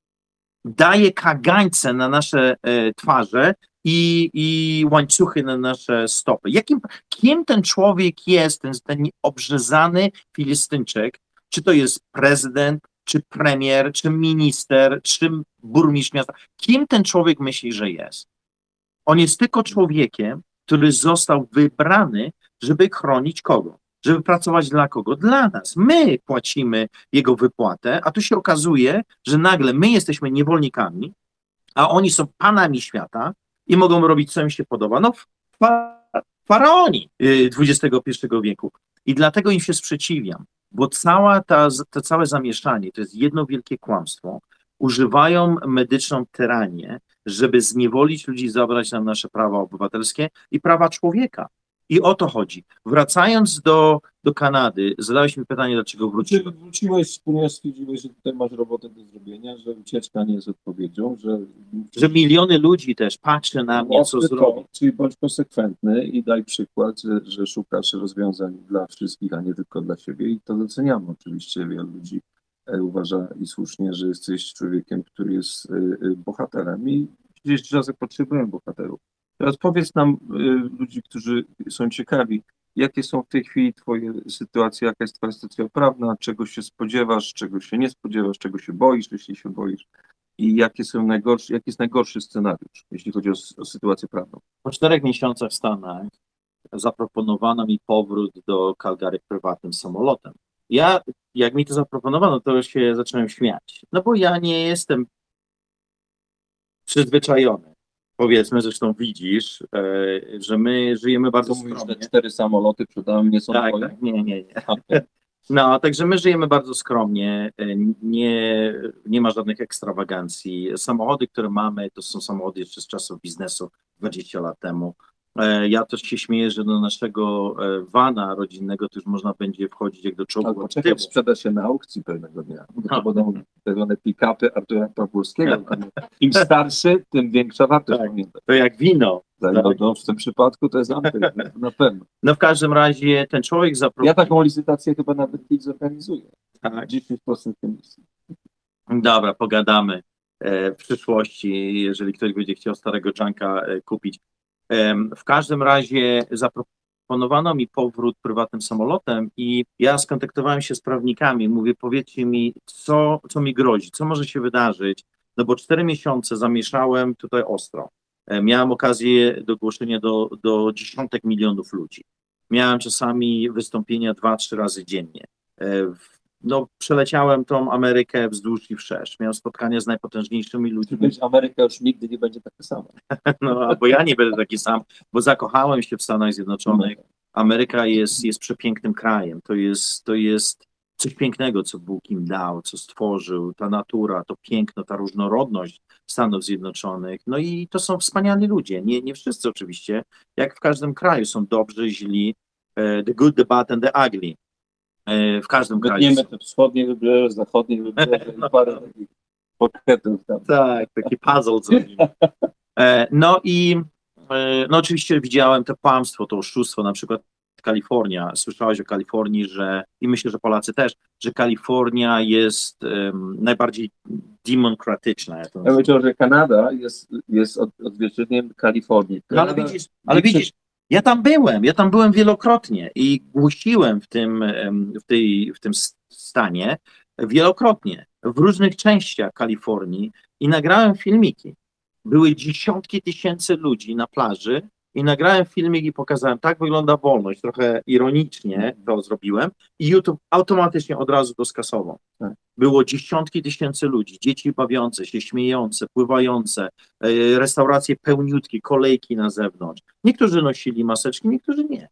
daje kagańce na nasze e, twarze i, i łańcuchy na nasze stopy? Jakim, kim ten człowiek jest, ten, ten obrzezany Filistynczyk, czy to jest prezydent, czy premier, czy minister, czy burmistrz miasta? Kim ten człowiek myśli, że jest? On jest tylko człowiekiem, który został wybrany, żeby chronić kogo? Żeby pracować dla kogo? Dla nas. My płacimy jego wypłatę, a tu się okazuje, że nagle my jesteśmy niewolnikami, a oni są panami świata i mogą robić, co im się podoba. No, fa faraoni dwudziestego pierwszego wieku. I dlatego im się sprzeciwiam, bo cała ta, to całe zamieszanie to jest jedno wielkie kłamstwo. Używają medyczną tyranię, żeby zniewolić ludzi, zabrać nam nasze prawa obywatelskie i prawa człowieka. I o to chodzi. Wracając do, do Kanady, zadałeś mi pytanie, dlaczego wróciłeś. Wróciłeś, ponieważ stwierdziłeś, że tutaj masz robotę do zrobienia, że ucieczka nie jest odpowiedzią, że... Że miliony ludzi też patrzy na mnie, co zrobić. Czyli bądź konsekwentny i daj przykład, że, że szukasz rozwiązań dla wszystkich, a nie tylko dla siebie i to doceniamy oczywiście. Wielu ludzi uważa i słusznie, że jesteś człowiekiem, który jest bohaterem i gdzieś czasem potrzebujemy bohaterów. Teraz powiedz nam, y, ludzi, którzy są ciekawi, jakie są w tej chwili twoje sytuacje, jaka jest twoja sytuacja prawna, czego się spodziewasz, czego się nie spodziewasz, czego się boisz, jeśli się boisz i jakie są najgorsze, jaki jest najgorszy scenariusz, jeśli chodzi o, o sytuację prawną. Po czterech miesiącach w Stanach zaproponowano mi powrót do Calgary prywatnym samolotem. Ja, jak mi to zaproponowano, to się zacząłem śmiać, no bo ja nie jestem przyzwyczajony. Powiedzmy, zresztą widzisz, e, że my żyjemy bardzo to skromnie. Mówisz, że cztery samoloty przed nami nie są tak, twoje? tak, nie, nie, nie. No, także my żyjemy bardzo skromnie, nie, nie ma żadnych ekstrawagancji. Samochody, które mamy, to są samochody jeszcze z czasów biznesu dwadzieścia lat temu. Ja też się śmieję, że do naszego vana rodzinnego to już można będzie wchodzić jak do czołgu. Albo czekaj, sprzeda się na aukcji pewnego dnia. To będą tak zwane pick-upy Artura Pawłowskiego. Im starszy, tym większa wartość. Tak, to jak wino. No, w tym przypadku to jest antyk, na pewno. No w każdym razie ten człowiek zaproponował. Ja taką licytację chyba nawet kiedyś zorganizuję. Tak. dziesięć procent komisji. Dobra, pogadamy w przyszłości, jeżeli ktoś będzie chciał starego Junka kupić. W każdym razie zaproponowano mi powrót prywatnym samolotem i ja skontaktowałem się z prawnikami. Mówię, powiedzcie mi, co, co mi grozi, co może się wydarzyć, no bo cztery miesiące zamieszałem tutaj ostro. E, Miałem okazję do głoszenia do, do dziesiątek milionów ludzi. Miałem czasami wystąpienia dwa, trzy razy dziennie. E, w- No, przeleciałem tą Amerykę wzdłuż i wszerz. Miałem spotkania z najpotężniejszymi ludźmi. Być Ameryka już nigdy nie będzie taka sama. No, albo ja nie będę taki sam, bo zakochałem się w Stanach Zjednoczonych. Ameryka jest, jest przepięknym krajem. To jest, to jest coś pięknego, co Bóg im dał, co stworzył. Ta natura, to piękno, ta różnorodność Stanów Zjednoczonych. No i to są wspaniali ludzie. Nie, nie wszyscy oczywiście. Jak w każdym kraju są dobrzy, źli. e, The good, the bad and the ugly. E, W każdym kraju. Wytniemy są- te wschodnie wybrzeże, zachodnie wybrzeże i parę takich pokretów tam. Tak, taki puzzle zrobimy. E, No i e, no oczywiście widziałem to kłamstwo, to oszustwo, na przykład Kalifornia. Słyszałeś o Kalifornii, że i myślę, że Polacy też, że Kalifornia jest em, najbardziej demokratyczna. Ja to Ja nazywam. powiedział, że Kanada jest, jest od, odzwierciedleniem Kalifornii. No, ale Kanada- widzisz, ale większość- widzisz, ja tam byłem, ja tam byłem wielokrotnie i głosiłem w tym, em, w tej, w tym s- stanie wielokrotnie, w różnych częściach Kalifornii i nagrałem filmiki. Były dziesiątki tysięcy ludzi na plaży i nagrałem filmik i pokazałem, tak wygląda wolność. Trochę ironicznie to zrobiłem i YouTube automatycznie od razu to skasował. Tak. Było dziesiątki tysięcy ludzi, dzieci bawiące się, śmiejące, pływające, e, restauracje pełniutkie, kolejki na zewnątrz. Niektórzy nosili maseczki, niektórzy nie.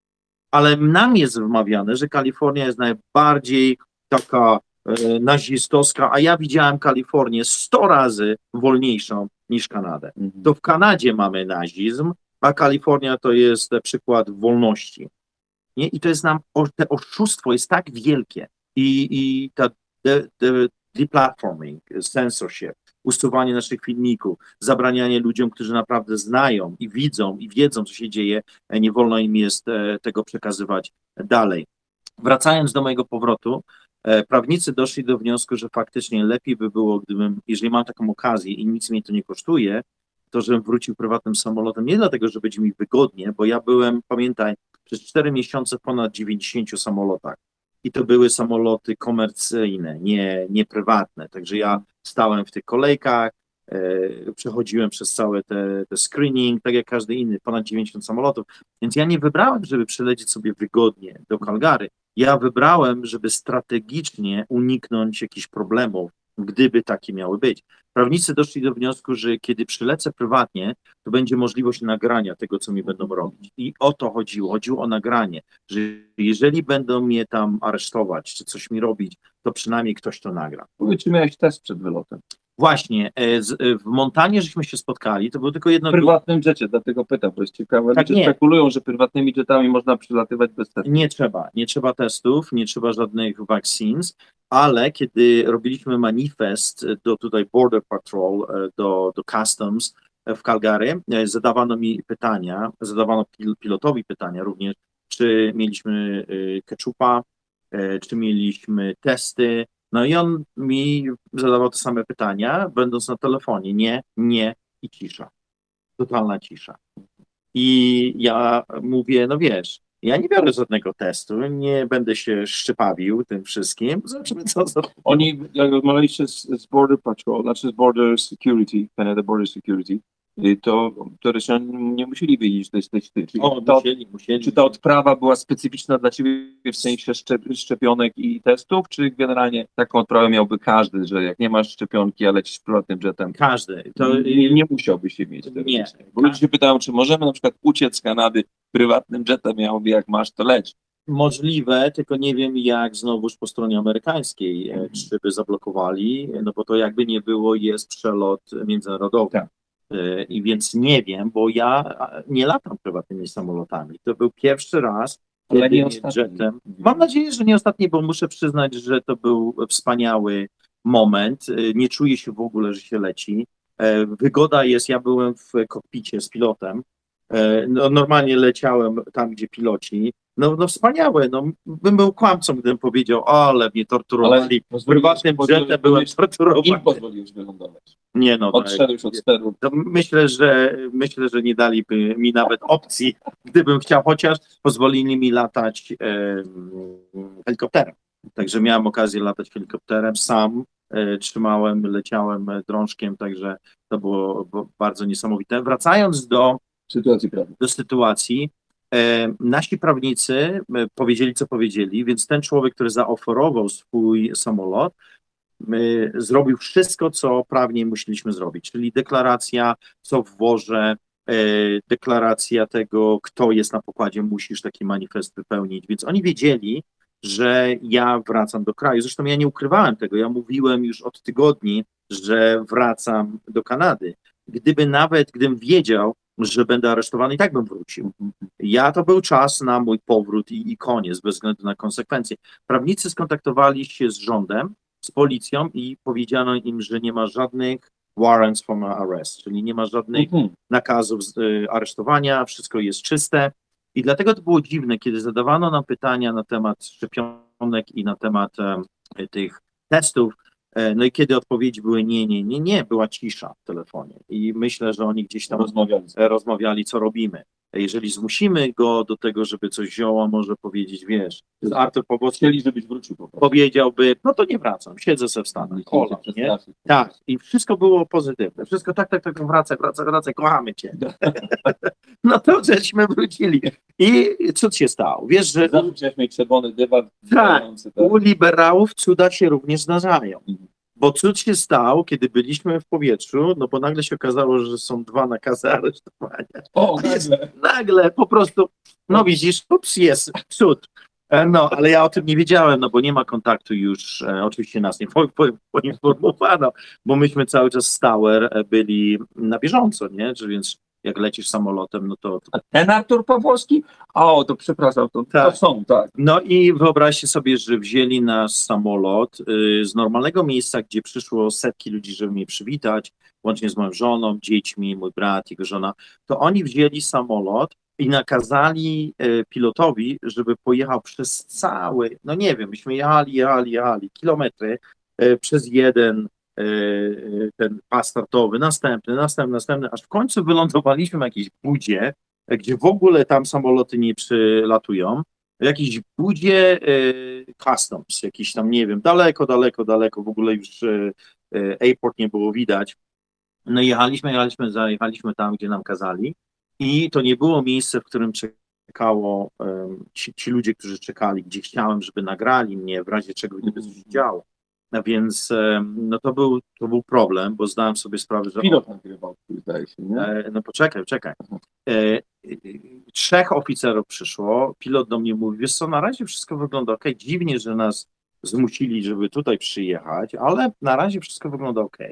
Ale nam jest wmawiane, że Kalifornia jest najbardziej taka e, nazistowska, a ja widziałem Kalifornię sto razy wolniejszą niż Kanadę. Mhm. To w Kanadzie mamy nazizm, a Kalifornia to jest e, przykład wolności. Nie? I to jest nam, o- te oszustwo jest tak wielkie i, i ta de, de, deplatforming, censorship, usuwanie naszych filmików, zabranianie ludziom, którzy naprawdę znają i widzą i wiedzą, co się dzieje, e, nie wolno im jest e, tego przekazywać dalej. Wracając do mojego powrotu, e, prawnicy doszli do wniosku, że faktycznie lepiej by było, gdybym, jeżeli mam taką okazję i nic mnie to nie kosztuje, to żebym wrócił prywatnym samolotem, nie dlatego, że będzie mi wygodnie, bo ja byłem, pamiętaj, przez cztery miesiące w ponad dziewięćdziesięciu samolotach i to były samoloty komercyjne, nie, nie prywatne, także ja stałem w tych kolejkach, e, przechodziłem przez całe te, te screening, tak jak każdy inny, ponad dziewięćdziesiąt samolotów, więc ja nie wybrałem, żeby przylecieć sobie wygodnie do Calgary, ja wybrałem, żeby strategicznie uniknąć jakichś problemów, gdyby takie miały być. Prawnicy doszli do wniosku, że kiedy przylecę prywatnie, to będzie możliwość nagrania tego, co mi będą robić. I o to chodziło. Chodziło o nagranie, że jeżeli będą mnie tam aresztować, czy coś mi robić, to przynajmniej ktoś to nagra. Powiedz, czy miałeś test przed wylotem? Właśnie, e, z, e, w Montanie żeśmy się spotkali, to było tylko jedno... W prywatnym jecie, dlatego pytam, bo jest ciekawe. Tak, Ludzie nie. spekulują, że prywatnymi jetami można przylatywać bez testu. Nie trzeba, nie trzeba testów, nie trzeba żadnych vaccines, ale kiedy robiliśmy manifest do tutaj Border Patrol, e, do, do Customs e, w Calgary, e, zadawano mi pytania, zadawano pil, pilotowi pytania również, czy mieliśmy e, ketchupa, e, czy mieliśmy testy, no i on mi zadawał te same pytania, będąc na telefonie, nie, nie i cisza, totalna cisza. I ja mówię, no wiesz, ja nie biorę żadnego testu, nie będę się szczypawił tym wszystkim. Zobaczymy, co za... Oni, jak rozmawialiście z, z Border Patrol, znaczy z Border Security, Canada Border Security, y, to, to Rosjanie nie musieli wiedzieć, że to jesteś ty. Czy, O, ta, musieli, musieli. czy ta odprawa była specyficzna dla ciebie w sensie szczep, szczepionek i testów, czy generalnie taką odprawę miałby każdy, że jak nie masz szczepionki, a lecisz prywatnym jetem, Każdy. To, to nie, nie musiałbyś się mieć. Nie. teoretycznie. Bo ludzie się pytają, czy możemy na przykład uciec z Kanady prywatnym jetem, ja mówię, jak masz, to leć. Możliwe, tylko nie wiem jak znowuż po stronie amerykańskiej, e, czy by zablokowali, no bo to jakby nie było, jest przelot międzynarodowy. Tak. E, I więc nie wiem, bo ja a, nie latam prywatnymi samolotami. To był pierwszy raz, Ale kiedy nie nie ostatni. jetem. Mam nadzieję, że nie ostatni, bo muszę przyznać, że to był wspaniały moment. E, Nie czuję się w ogóle, że się leci. E, Wygoda jest, ja byłem w kokpicie z pilotem. E, No, normalnie leciałem tam, gdzie piloci. No, no wspaniałe, no, bym był kłamcą, gdybym powiedział, o, ale mnie torturowali. Prywatnym jetem byłem torturowany. Im pozwoliłeś wylądować. Nie no, tak. Odszedłeś od steru. To myślę, że myślę, że nie daliby mi nawet opcji, gdybym chciał, chociaż pozwolili mi latać e, helikopterem. Także miałem okazję latać helikopterem sam e, trzymałem, leciałem e, drążkiem, także to było bo- bardzo niesamowite. Wracając do, Sytuacji prawnej. do sytuacji, e, nasi prawnicy e, powiedzieli, co powiedzieli, więc ten człowiek, który zaoferował swój samolot, my zrobił wszystko, co prawnie musieliśmy zrobić, czyli deklaracja, co wwożę, e, deklaracja tego, kto jest na pokładzie, musisz taki manifest wypełnić. Więc oni wiedzieli, że ja wracam do kraju. Zresztą ja nie ukrywałem tego. Ja mówiłem już od tygodni, że wracam do Kanady. Gdyby nawet, gdybym wiedział, że będę aresztowany, i tak bym wrócił. Ja to był czas na mój powrót i, i koniec, bez względu na konsekwencje. Prawnicy skontaktowali się z rządem, z policją i powiedziano im, że nie ma żadnych warrants for my arrest, czyli nie ma żadnych Mhm. nakazów z, y, aresztowania, wszystko jest czyste. I dlatego to było dziwne, kiedy zadawano nam pytania na temat szczepionek i na temat em, tych testów, e, no i kiedy odpowiedzi były nie, nie, nie, nie, była cisza w telefonie. I myślę, że oni gdzieś tam Rozmawiali. e, rozmawiali, co robimy. Jeżeli zmusimy go do tego, żeby coś wziął, on może powiedzieć, wiesz, Artur Powocki Chcieli, żebyś wrócił po prostu. powiedziałby, no to nie wracam, siedzę se w Stanach, Nie kola, chcieli cię nie? przestraszyć. Tak, i wszystko było pozytywne. Wszystko tak, tak, tak, wracaj, wracaj, wracaj, kochamy cię. No to żeśmy wrócili. I cud się stało. Wiesz, że Zawsze chciałeś mieć czerwony dywan. Tak. tak. u liberałów cuda się również zdarzają. Mhm. Bo cud się stał, kiedy byliśmy w powietrzu, no bo nagle się okazało, że są dwa nakazy aresztowania. O, nagle. Nagle po prostu, no widzisz, ups, jest cud. E, No, ale ja o tym nie wiedziałem, no bo nie ma kontaktu już, e, oczywiście nas nie po, po, poinformowano, bo myśmy cały czas z Tower e, byli na bieżąco, nie? Że więc jak lecisz samolotem, no to, to... A ten Artur Pawłowski? O, to przepraszam, to, to Tak. są, tak. No i wyobraźcie sobie, że wzięli nasz samolot y, z normalnego miejsca, gdzie przyszło setki ludzi, żeby mnie przywitać, łącznie z moją żoną, dziećmi, mój brat, jego żona, to oni wzięli samolot i nakazali y, pilotowi, żeby pojechał przez cały, no nie wiem, myśmy jechali, jechali, jechali, kilometry y, przez jeden y, y, ten pas startowy, następny, następny, następny, aż w końcu wylądowaliśmy w jakiejś budzie, gdzie w ogóle tam samoloty nie przylatują, w jakiejś budzie y, customs, jakiś tam, nie wiem, daleko, daleko, daleko, w ogóle już y, y, airport nie było widać. No i jechaliśmy, jechaliśmy, zajechaliśmy tam, gdzie nam kazali i to nie było miejsce, w którym czekało um, ci, ci ludzie, którzy czekali, gdzie chciałem, żeby nagrali mnie w razie czego, gdyby coś się działo. A więc um, no to był, to był problem, bo zdałem sobie sprawę, że... Pilot nagrywał, zdaje się, nie? E, No poczekaj, czekaj. E, e, Trzech oficerów przyszło, pilot do mnie mówi, wiesz co, na razie wszystko wygląda ok, dziwnie, że nas zmusili, żeby tutaj przyjechać, ale na razie wszystko wygląda ok.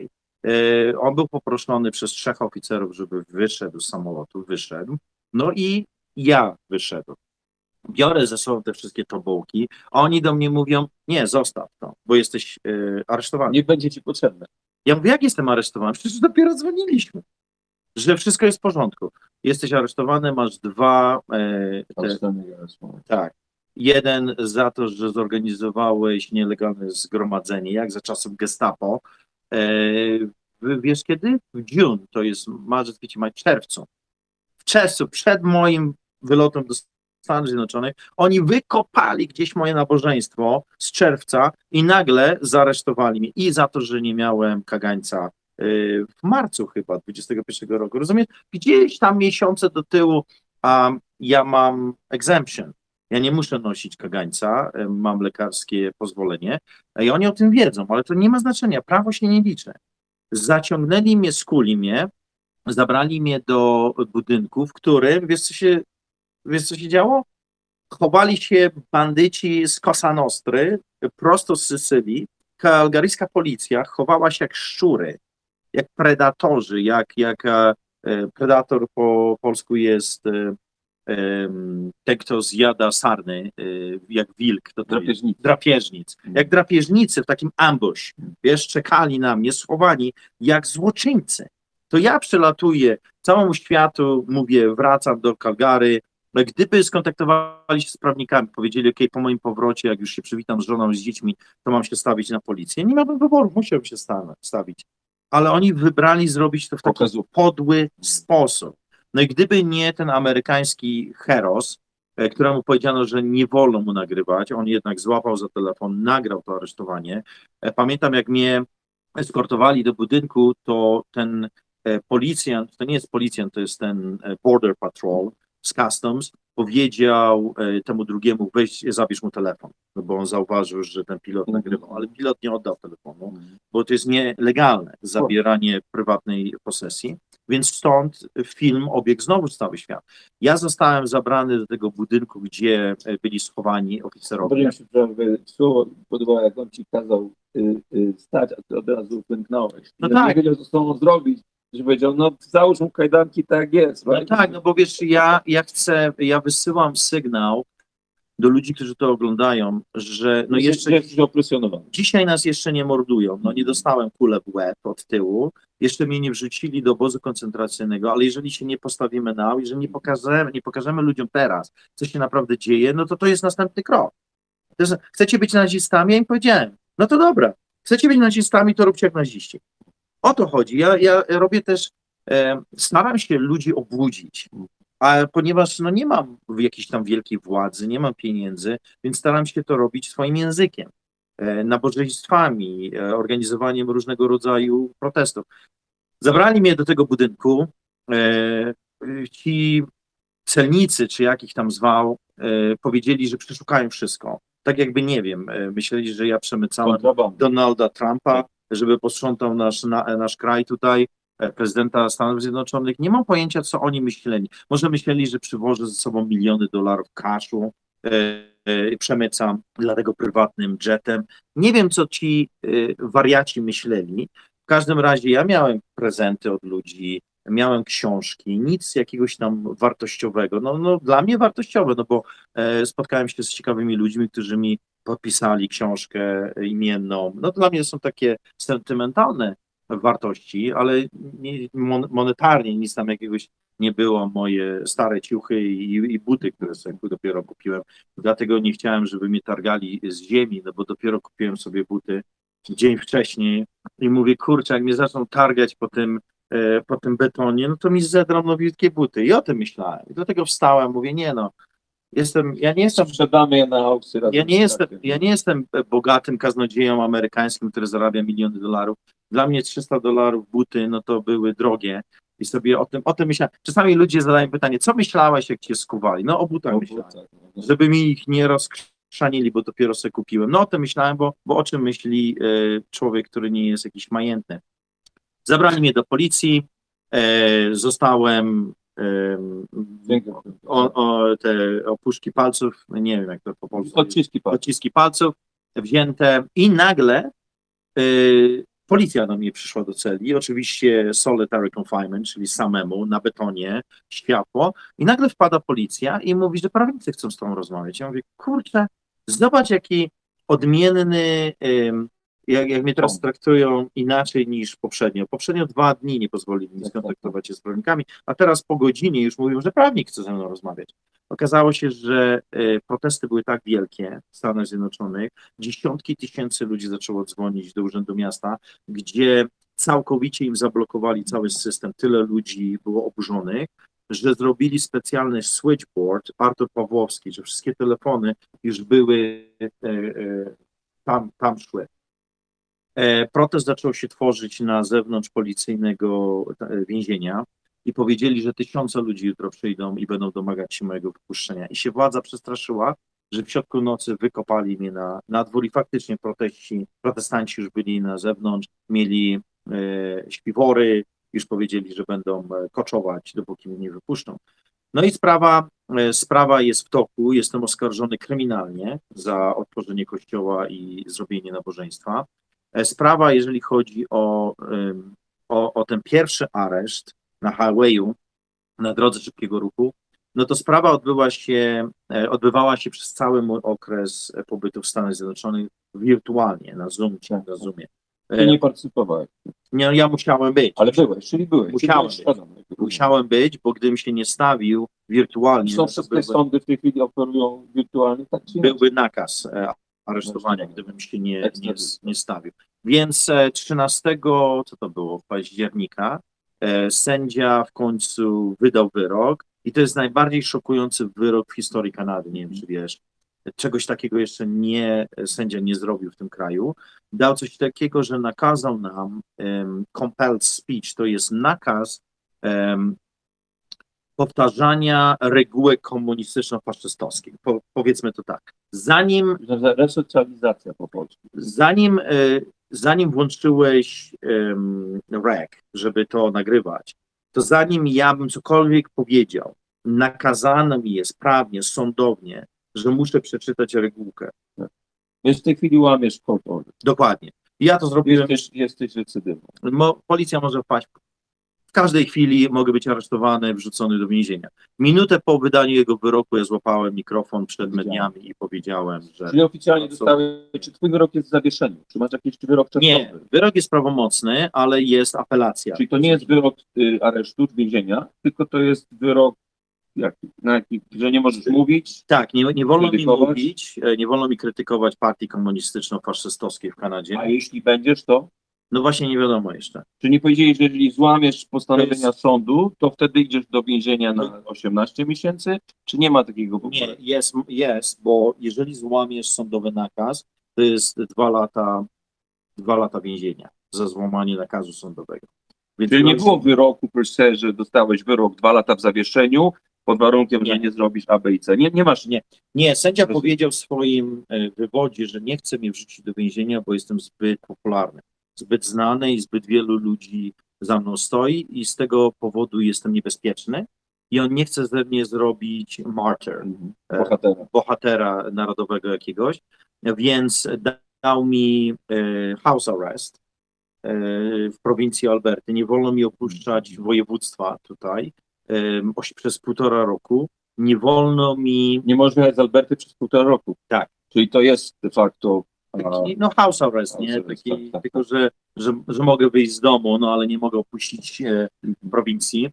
E, On był poproszony przez trzech oficerów, żeby wyszedł z samolotu, wyszedł, no i ja wyszedłem. Biorę ze sobą te wszystkie tobołki, a oni do mnie mówią, nie, zostaw to, bo jesteś e, aresztowany. Niech będzie ci potrzebne. Ja mówię, jak jestem aresztowany? Przecież dopiero dzwoniliśmy, że wszystko jest w porządku. Jesteś aresztowany, masz dwa, e, te, tak, jeden za to, że zorganizowałeś nielegalne zgromadzenie, jak za czasów Gestapo. E, wiesz kiedy? W June, to jest marzec, kwiecień, maj, czerwcu. W czerwcu, przed moim wylotem do Stanów Zjednoczonych, oni wykopali gdzieś moje nabożeństwo z czerwca i nagle zaresztowali mnie i za to, że nie miałem kagańca y, w marcu chyba dwudziestego pierwszego roku. Rozumiesz? Gdzieś tam miesiące do tyłu a ja mam exemption. Ja nie muszę nosić kagańca, y, mam lekarskie pozwolenie i oni o tym wiedzą, ale to nie ma znaczenia. Prawo się nie liczy. Zaciągnęli mnie, skuli mnie, zabrali mnie do budynku, w którym, wiesz co się Wiesz, co się działo? Chowali się bandyci z Cosa Nostry, prosto z Sycylii. Kalgaryjska policja chowała się jak szczury, jak predatorzy, jak, jak e, predator po polsku jest e, e, ten, kto zjada sarny, e, jak wilk. To to Drapieżnicy. drapieżnic. Jak drapieżnicy w takim ambush. Wiesz, czekali na mnie, schowani jak złoczyńcy. To ja przelatuję całemu światu, mówię, wracam do Calgary. Gdyby skontaktowali się z prawnikami, powiedzieli, ok, po moim powrocie, jak już się przywitam z żoną, z dziećmi, to mam się stawić na policję. Nie miałbym wyboru, musiałbym się stawić. Ale oni wybrali zrobić to w taki Pokazu. podły sposób. No i gdyby nie ten amerykański heros, e, któremu powiedziano, że nie wolno mu nagrywać. On jednak złapał za telefon, nagrał to aresztowanie. E, Pamiętam, jak mnie eskortowali do budynku, to ten e, policjant, to nie jest policjant, to jest ten e, Border Patrol z Customs, powiedział e, temu drugiemu, weź, zabierz mu telefon, no bo on zauważył, że ten pilot nagrywał, ale pilot nie oddał telefonu, bo to jest nielegalne, zabieranie prywatnej posesji, więc stąd film obiegł znowu w cały świat. Ja zostałem zabrany do tego budynku, gdzie e, byli schowani oficerowie. Bardzo mi się prawie słowo podobało, jak on ci kazał y, y, stać, a ty od razu pęknąłeś. No Ja tak. nie wiedział, co z tobą zrobić. Że powiedział, no załóż mu kajdanki, tak jest. No tak, no bo wiesz, ja, ja chcę, ja wysyłam sygnał do ludzi, którzy to oglądają, że no jeszcze jesteś opresjonowany. dzisiaj nas jeszcze nie mordują, no nie dostałem kulę w łeb od tyłu, jeszcze mnie nie wrzucili do obozu koncentracyjnego, ale jeżeli się nie postawimy na, jeżeli nie pokażemy, nie pokażemy ludziom teraz, co się naprawdę dzieje, no to to jest następny krok. To jest, chcecie być nazistami? Ja im powiedziałem, no to dobra, chcecie być nazistami, to róbcie jak naziści. O to chodzi. Ja, ja robię też, e, staram się ludzi obudzić, a ponieważ no, nie mam jakiejś tam wielkiej władzy, nie mam pieniędzy, więc staram się to robić swoim językiem, e, nabożeństwami, e, organizowaniem różnego rodzaju protestów. Zabrali mnie do tego budynku, e, ci celnicy, czy jak ich tam zwał, e, powiedzieli, że przeszukają wszystko. Tak jakby, nie wiem, e, myśleli, że ja przemycałem Kontrabanda. Donalda Trumpa, żeby posprzątał nasz, na, nasz kraj tutaj, e, prezydenta Stanów Zjednoczonych. Nie mam pojęcia, co oni myśleli. Może myśleli, że przywożę ze sobą miliony dolarów cashu, e, e, przemycam, dlatego prywatnym jetem. Nie wiem, co ci e, wariaci myśleli. W każdym razie ja miałem prezenty od ludzi, miałem książki, nic jakiegoś tam wartościowego. No, no dla mnie wartościowe, no bo e, spotkałem się z ciekawymi ludźmi, którzy mi podpisali książkę imienną. No dla mnie są takie sentymentalne wartości, ale nie, mon, monetarnie nic tam jakiegoś nie było. Moje stare ciuchy i, i buty, które sobie dopiero kupiłem. Dlatego nie chciałem, żeby mnie targali z ziemi, no bo dopiero kupiłem sobie buty dzień wcześniej i mówię, kurczę, jak mnie zaczną targać po tym, e, po tym betonie, no to mi zedrą nowiutkie buty. I o tym myślałem. I dlatego wstałem, mówię, nie no, jestem, ja nie jestem Sprzedamy je na aukcji. razem ja nie, z jestem, Krakiem. ja nie jestem bogatym kaznodzieją amerykańskim, który zarabia miliony dolarów. Dla mnie trzysta dolarów buty, no to były drogie. I sobie o tym, o tym myślałem. Czasami ludzie zadają pytanie, co myślałeś, jak cię skuwali? No o butach O myślałem. butach, no. Żeby mi ich nie rozkrzanili, bo dopiero sobie kupiłem. No o tym myślałem, bo, bo o czym myśli e, człowiek, który nie jest jakiś majętny. Zabrali mnie do policji, e, zostałem Dziękuję. o, o te opuszki palców, nie wiem jak to po polsku, Odciski palców. odciski palców wzięte i nagle y, policja do mnie przyszła do celi, oczywiście solitary confinement, czyli samemu na betonie, światło i nagle wpada policja i mówi, że prawnicy chcą z tobą rozmawiać. Ja mówię, kurczę, zobacz jaki odmienny, ym, jak, jak mnie teraz traktują inaczej niż poprzednio. Poprzednio dwa dni nie pozwolili mi skontaktować się z prawnikami, a teraz po godzinie już mówią, że prawnik chce ze mną rozmawiać. Okazało się, że y, protesty były tak wielkie w Stanach Zjednoczonych, dziesiątki tysięcy ludzi zaczęło dzwonić do Urzędu Miasta, gdzie całkowicie im zablokowali cały system, tyle ludzi było oburzonych, że zrobili specjalny switchboard, Artur Pawłowski, że wszystkie telefony już były e, e, tam, tam szły. E, protest zaczął się tworzyć na zewnątrz policyjnego e, więzienia i powiedzieli, że tysiące ludzi jutro przyjdą i będą domagać się mojego wypuszczenia. I się władza przestraszyła, że w środku nocy wykopali mnie na, na dwór i faktycznie proteści, protestanci już byli na zewnątrz, mieli e, śpiwory, już powiedzieli, że będą e, koczować, dopóki mnie nie wypuszczą. No i sprawa, e, sprawa jest w toku, jestem oskarżony kryminalnie za otworzenie kościoła i zrobienie nabożeństwa. E, sprawa, jeżeli chodzi o, ym, o, o ten pierwszy areszt na highwayu, na drodze szybkiego ruchu, no to sprawa odbyła się, e, odbywała się przez cały mój okres pobytu w Stanach Zjednoczonych wirtualnie, na Zoom czy na Zoomie. Ty nie partycypowałeś, Nie, ja musiałem być. ale byłeś, czyli byłeś. Musiałem Czyli byłeś świadomy. Musiałem być, bo gdybym się nie stawił wirtualnie, Są no to wszystkie byłby, sądy w tej chwili operują wirtualnie, tak czy inaczej? byłby nakaz e, aresztowania, gdybym się nie, nie, nie stawił. Więc e, trzynastego, co to było, października, e, sędzia w końcu wydał wyrok I to jest najbardziej szokujący wyrok w historii Kanady, nie wiem, czy wiesz. Czegoś takiego jeszcze nie, sędzia nie zrobił w tym kraju. Dał coś takiego, że nakazał nam um, compelled speech, to jest nakaz um, powtarzania regułek komunistyczno-faszystowskich. Po, powiedzmy to tak. Zanim, Resocjalizacja po polsku. zanim, e, zanim włączyłeś um, rec, żeby to nagrywać, to zanim ja bym cokolwiek powiedział, nakazane mi jest prawnie, sądownie, że muszę przeczytać regułkę. Więc w tej chwili łamiesz court order. Dokładnie. Ja to zrobiłem. Jesteś, jesteś recydywą. Mo, policja może wpaść. W każdej chwili mogę być aresztowany, wrzucony do więzienia. Minutę po wydaniu jego wyroku ja złapałem mikrofon przed mediami i powiedziałem, że... Czyli oficjalnie dostałeś, czy twój wyrok jest w zawieszeniu? Czy masz jakiś wyrok czasowy? Nie, wyrok jest prawomocny, ale jest apelacja. Czyli to nie jest wyrok y, aresztu, więzienia, tylko to jest wyrok, jaki, na jaki, że nie możesz mówić? Tak, nie, nie wolno mi krytykować? mówić, e, nie wolno mi krytykować partii komunistyczno-faszystowskiej w Kanadzie. A jeśli będziesz, to? No właśnie nie wiadomo jeszcze. Czy nie powiedzieli, że jeżeli złamiesz postanowienia To jest- sądu, to wtedy idziesz do więzienia na osiemnaście miesięcy? Czy nie ma takiego w ogóle? Nie, jest, jest, bo jeżeli złamiesz sądowy nakaz, to jest dwa lata, dwa lata więzienia za złamanie nakazu sądowego. Więc Czyli nie to- było wyroku per se, że dostałeś wyrok dwa lata w zawieszeniu pod warunkiem, Nie. że nie zrobisz A, B i C. Nie, nie masz. Nie, nie, sędzia Rozumiem. powiedział w swoim e, wywodzie, że nie chce mnie wrzucić do więzienia, bo jestem zbyt popularny, zbyt znany i zbyt wielu ludzi za mną stoi i z tego powodu jestem niebezpieczny i on nie chce ze mnie zrobić martyr, e, Bohatera. bohatera narodowego jakiegoś, więc da- dał mi e, house arrest e, w prowincji Alberty. Nie wolno mi opuszczać województwa tutaj e, oś- przez półtora roku. Nie wolno mi. Nie można jechać z Alberty przez półtora roku. Tak. Czyli to jest de facto. A, Taki, no house arrest, nie? House arrest, Taki, tak, tak, tylko, że, że, że mogę wyjść z domu, no ale nie mogę opuścić e, prowincji.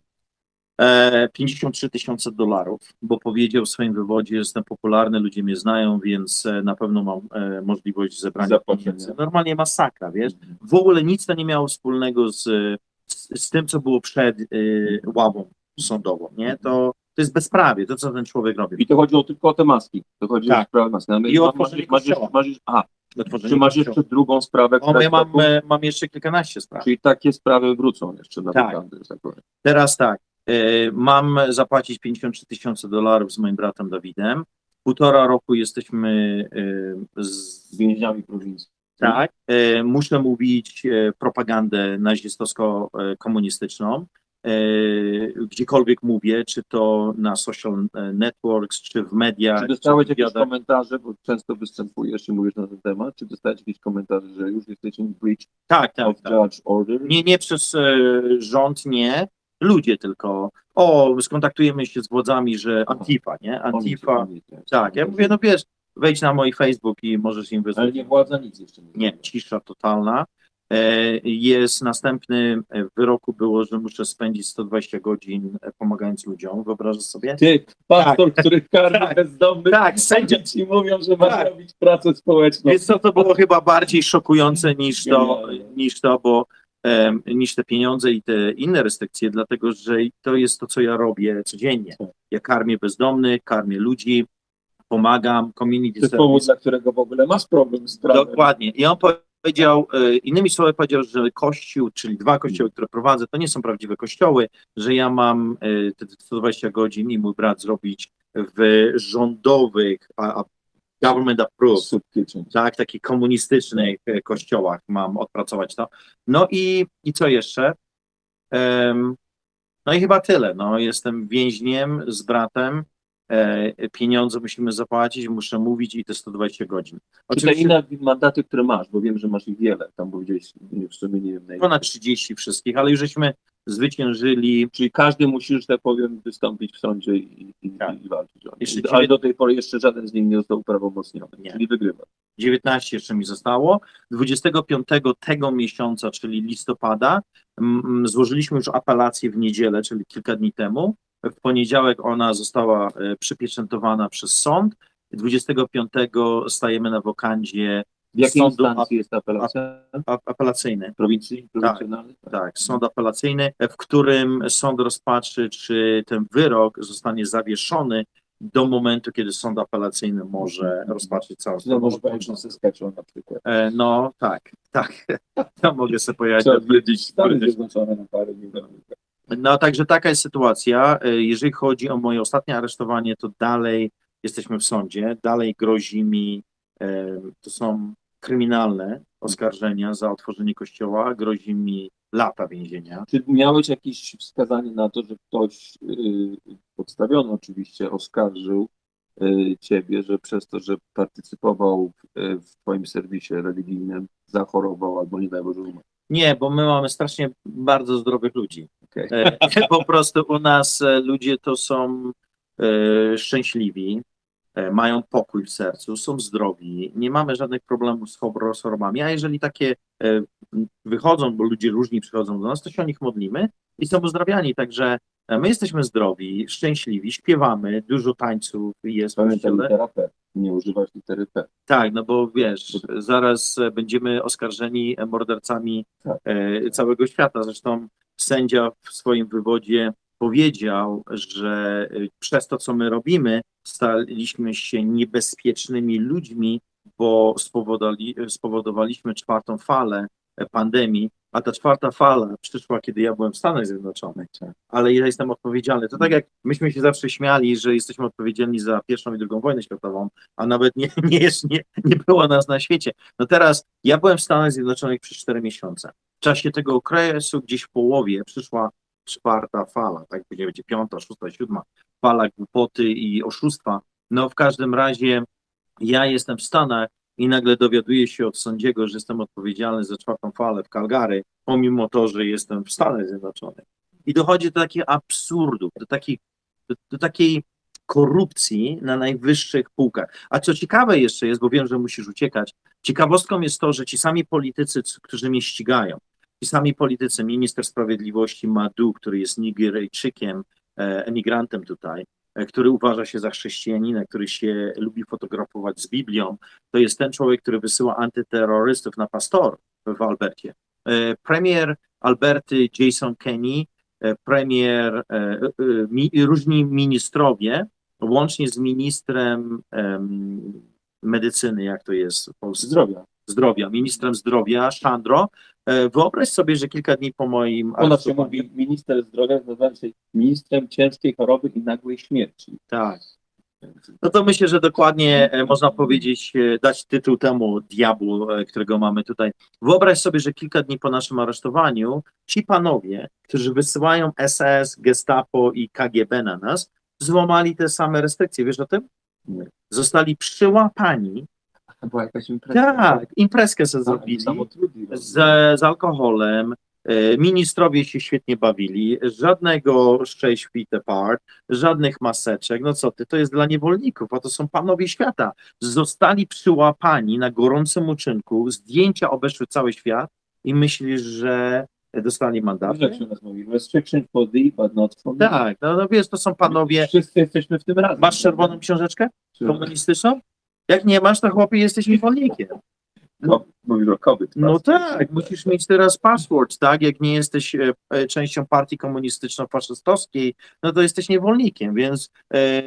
E, pięćdziesiąt trzy tysiące dolarów, bo powiedział w swoim wywodzie, że jestem popularny, ludzie mnie znają, więc e, na pewno mam e, możliwość zebrania Zapłacenia. pieniędzy. Normalnie masakra, wiesz? W ogóle nic to nie miało wspólnego z, z, z tym, co było przed e, ławą sądową, nie? To, to jest bezprawie, to co ten człowiek robi. I to chodziło tylko o te maski. To chodzi Tak. o sprawę maski. No, I o masz, otworzenie masz, kościoła. masz, masz, aha, Otworzenie czy masz kościoła. jeszcze drugą sprawę, O, która ja jest mam, taką- e, mam jeszcze kilkanaście spraw. Czyli takie sprawy wrócą jeszcze na Tak. wypadek, że tak powiem. Teraz tak, e, mam zapłacić pięćdziesiąt trzy tysiące dolarów z moim bratem Dawidem. Półtora roku jesteśmy e, z, Z więźniami prowincji. tak, e, muszę mówić e, propagandę nazistowsko-komunistyczną, e, gdziekolwiek mówię, czy to na social networks, czy w mediach. Czy dostałeś czy w jakieś wywiadach. komentarze, bo często występujesz i mówisz na ten temat, czy dostałeś jakieś komentarze, że już jesteś in breach Tak, tak, of tak. judge order? Nie, nie przez e, rząd, nie. Ludzie tylko. O, skontaktujemy się z władzami, że Antifa, nie? Oni Antifa. cię nie- Tak, ja mówię, no wiesz, wejdź na mój Facebook i możesz im Ale wysłać. nie władza nic jeszcze nie Nie, cisza totalna. E, Jest następny e, w wyroku było, że muszę spędzić sto dwadzieścia godzin e, pomagając ludziom. Wyobrażasz sobie? Ty, pastor, który karmi Tak. bezdomnych, Tak, sędzia. ci mówią, że masz Tak. robić pracę społeczną. Więc to, to było chyba bardziej szokujące niż to, Genialne. niż to, bo em, niż te pieniądze i te inne restrykcje, dlatego że to jest to, co ja robię codziennie. Ja karmię bezdomnych, karmię ludzi, pomagam, community To jest powód, service. dla którego w ogóle masz problem z prawem. Dokładnie. I on powiedział, e, innymi słowy powiedział, że kościół, czyli dwa kościoły, które prowadzę, to nie są prawdziwe kościoły, że ja mam e, te sto dwadzieścia godzin i mój brat zrobić w rządowych, a, a government approved, Soup kitchen. tak, takich komunistycznych e, kościołach mam odpracować to. No i, i co jeszcze? Em, no i chyba tyle. No, jestem więźniem z bratem. E, pieniądze musimy zapłacić, muszę mówić i te sto dwadzieścia godzin. Czy te inne mandaty, które masz, bo wiem, że masz ich wiele, tam powiedziałeś nie, w sumie nie wiem na ile. ponad trzydzieści wszystkich, ale już żeśmy zwyciężyli. Czyli każdy musi, że tak powiem, wystąpić w sądzie i, i, Tak. i walczyć o nie. Jeszcze Ale dziewięć- do tej pory jeszcze żaden z nich nie został uprawomocniony, Nie. czyli wygrywa. dziewiętnaście jeszcze mi zostało. dwudziestego piątego tego miesiąca, czyli listopada, mm, złożyliśmy już apelację w niedzielę, czyli kilka dni temu. W poniedziałek ona została e, przypieczętowana przez sąd. dwudziestego piątego stajemy na wokandzie W jakiej sądu instancji jest ta apelacja? a- apelacyjny. Prowincji? Prowincjonalnej? Tak, sąd apelacyjny, w którym sąd rozpatrzy, czy ten wyrok zostanie zawieszony do momentu, kiedy sąd apelacyjny może rozpatrzyć całą Czy to może sprawę. pojechać na Saskatchewan na przykład? E, No tak, tak. To mogę sobie pojechać Trzeba na British, odwiedzić Stany British. Zjednoczone na parę milionów. No także taka jest sytuacja. E, Jeżeli chodzi o moje ostatnie aresztowanie, to dalej jesteśmy w sądzie, dalej grozi mi, e, to są kryminalne oskarżenia za otworzenie kościoła, grozi mi lata więzienia. Czy miałeś jakieś wskazanie na to, że ktoś y, podstawiony oczywiście oskarżył y, ciebie, że przez to, że partycypował w, y, w twoim serwisie religijnym, zachorował albo nie daj Boże umarł? Nie, bo my mamy strasznie bardzo zdrowych ludzi. Okej. E, Po prostu u nas e, ludzie to są e, szczęśliwi, e, mają pokój w sercu, są zdrowi, nie mamy żadnych problemów z chor- z chorobami, a jeżeli takie e, wychodzą, bo ludzie różni przychodzą do nas, to się o nich modlimy i są uzdrawiani, także e, my jesteśmy zdrowi, szczęśliwi, śpiewamy, dużo tańców jest w Pamiętaj kościele. litera P, nie używać litery P. Tak, no bo wiesz, zaraz e, będziemy oskarżeni e, mordercami Tak. e, całego świata. Zresztą sędzia w swoim wywodzie powiedział, że e, przez to, co my robimy, staliśmy się niebezpiecznymi ludźmi, bo spowodowali, spowodowaliśmy czwartą falę e, pandemii, a ta czwarta fala przyszła, kiedy ja byłem w Stanach Zjednoczonych, ale ja jestem odpowiedzialny. To tak jak myśmy się zawsze śmiali, że jesteśmy odpowiedzialni za pierwszą i drugą wojnę światową, a nawet nie, nie, jest, nie, nie było nas na świecie. No teraz ja byłem w Stanach Zjednoczonych przez cztery miesiące. W czasie tego okresu gdzieś w połowie przyszła czwarta fala, tak później będzie piąta, szósta, siódma fala głupoty i oszustwa. No w każdym razie ja jestem w Stanach i nagle dowiaduję się od sędziego, że jestem odpowiedzialny za czwartą falę w Calgary, pomimo to, że jestem w Stanach Zjednoczonych. I dochodzi do takich absurdów, do, takich, do, do takiej korupcji na najwyższych półkach. A co ciekawe jeszcze jest, bo wiem, że musisz uciekać, ciekawostką jest to, że ci sami politycy, c- którzy mnie ścigają, ci sami politycy, minister sprawiedliwości Madu, który jest Nigeryjczykiem, e, emigrantem tutaj, e, który uważa się za chrześcijanina, który się lubi fotografować z Biblią, to jest ten człowiek, który wysyła antyterrorystów na pastor w Albercie. E, Premier Alberty Jason Kenney, e, premier, e, e, mi, różni ministrowie, łącznie z ministrem em, medycyny, jak to jest w Polsce? Zdrowia. Zdrowia, ministrem zdrowia, Szandro. E, Wyobraź sobie, że kilka dni po moim U nas się aresztowaniu- mówi minister zdrowia, nazywa się ministrem ciężkiej choroby i nagłej śmierci. Tak. No to myślę, że dokładnie e, można powiedzieć, e, dać tytuł temu diabłu, e, którego mamy tutaj. Wyobraź sobie, że kilka dni po naszym aresztowaniu ci panowie, którzy wysyłają S S, Gestapo i K G B na nas, złamali te same restrykcje. Wiesz o tym? Nie. Zostali przyłapani. Była jakaś impreza. Tak, imprezkę sobie Tak, zrobili. samotrudni. z, z alkoholem. e, Ministrowie się świetnie bawili, żadnego sześć feet apart, żadnych maseczek. No co ty, to jest dla niewolników, a to są panowie świata. Zostali przyłapani na gorącym uczynku, zdjęcia obeszły cały świat i myślisz, że dostali mandat? Jak się u nas mówi? Restriction for thee, but not for me. Tak, no, no wiesz, to są panowie. Wszyscy jesteśmy w tym razem. Masz czerwoną książeczkę Czy- komunistyczną? Jak nie masz, to chłopie jesteś niewolnikiem. No, mówisz o kobiet. No tak, musisz mieć teraz password, tak? Jak nie jesteś e, e, częścią partii komunistyczno-faszystowskiej, no to jesteś niewolnikiem, więc e,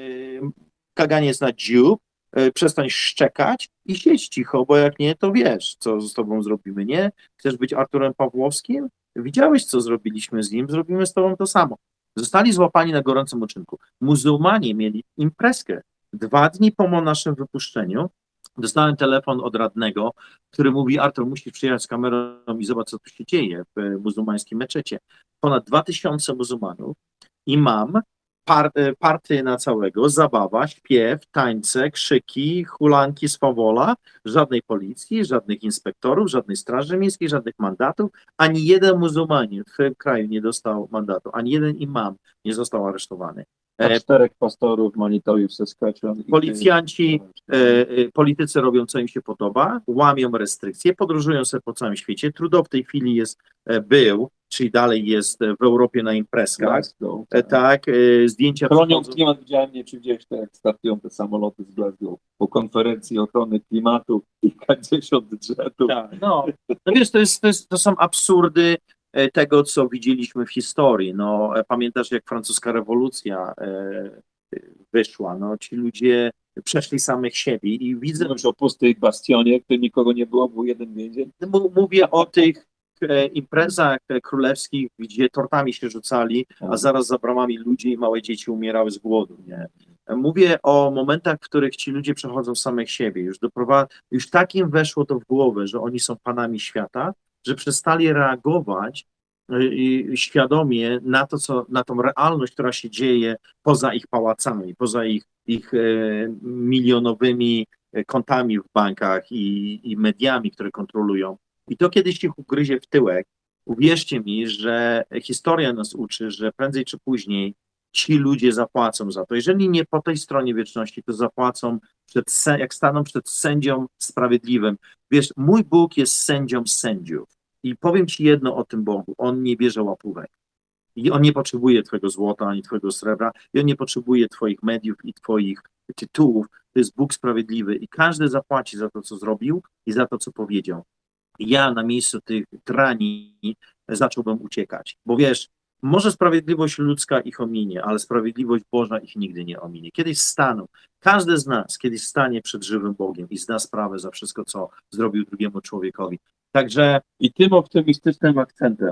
kaganiec na dziób, e, przestań szczekać i siedź cicho, bo jak nie, to wiesz, co z tobą zrobimy, nie? Chcesz być Arturem Pawłowskim? Widziałeś, co zrobiliśmy z nim, zrobimy z tobą to samo. Zostali złapani na gorącym uczynku. Muzułmanie mieli imprezkę. Dwa dni po naszym wypuszczeniu dostałem telefon od radnego, który mówi: Artur, musisz przyjechać z kamerą i zobacz, co tu się dzieje w e, muzułmańskim meczecie. Ponad dwa tysiące muzułmanów, imam, par, e, party na całego, zabawa, śpiew, tańce, krzyki, hulanki, swawola, żadnej policji, żadnych inspektorów, żadnej straży miejskiej, żadnych mandatów. Ani jeden muzułmanin w tym kraju nie dostał mandatu, ani jeden imam nie został aresztowany. E, Czterech pastorów, Manitowi w Saskatchewan. i- Policjanci, e, e, politycy robią, co im się podoba, łamią restrykcje, podróżują sobie po całym świecie. Trudeau w tej chwili jest, e, był, czyli dalej jest e, w Europie na imprezkach. Glasgow. E, tak, e, zdjęcia Chronią przychodzą- klimat, widziałem, nie czy gdzieś tak, jak startują te samoloty z Glasgow po konferencji ochrony klimatu, kilkadziesiąt drzewów. Tak, no, no wiesz, to, jest, to, jest, to są absurdy e, tego, co widzieliśmy w historii. No, e, pamiętasz, jak francuska rewolucja e, e, wyszła, no, ci ludzie przeszli samych siebie i widzę, Mówisz o pustej bastionie, gdy nikogo nie było, był jeden więzień. M- mówię o tych e, imprezach e, królewskich, gdzie tortami się rzucali, a zaraz za bramami ludzie i małe dzieci umierały z głodu, nie? Mówię o momentach, w których ci ludzie przechodzą samych siebie. Już, doprowa- już tak im weszło to w głowę, że oni są panami świata, że przestali reagować y, y, świadomie na to, co, na tą realność, która się dzieje poza ich pałacami, poza ich, ich e, milionowymi kontami w bankach i, i mediami, które kontrolują. I to kiedyś ich ugryzie w tyłek. Uwierzcie mi, że historia nas uczy, że prędzej czy później ci ludzie zapłacą za to. Jeżeli nie po tej stronie wieczności, to zapłacą, przed, se- jak staną przed sędzią sprawiedliwym. Wiesz, mój Bóg jest sędzią sędziów. I powiem ci jedno o tym Bogu. On nie bierze łapówek. I on nie potrzebuje twojego złota, ani twojego srebra. I on nie potrzebuje twoich mediów i twoich tytułów. To jest Bóg sprawiedliwy i każdy zapłaci za to, co zrobił i za to, co powiedział. I ja na miejscu tych drani zacząłbym uciekać. Bo wiesz, może sprawiedliwość ludzka ich ominie, ale sprawiedliwość Boża ich nigdy nie ominie. Kiedyś staną, każdy z nas kiedyś stanie przed żywym Bogiem i zda sprawę za wszystko, co zrobił drugiemu człowiekowi. Także I tym optymistycznym akcentem,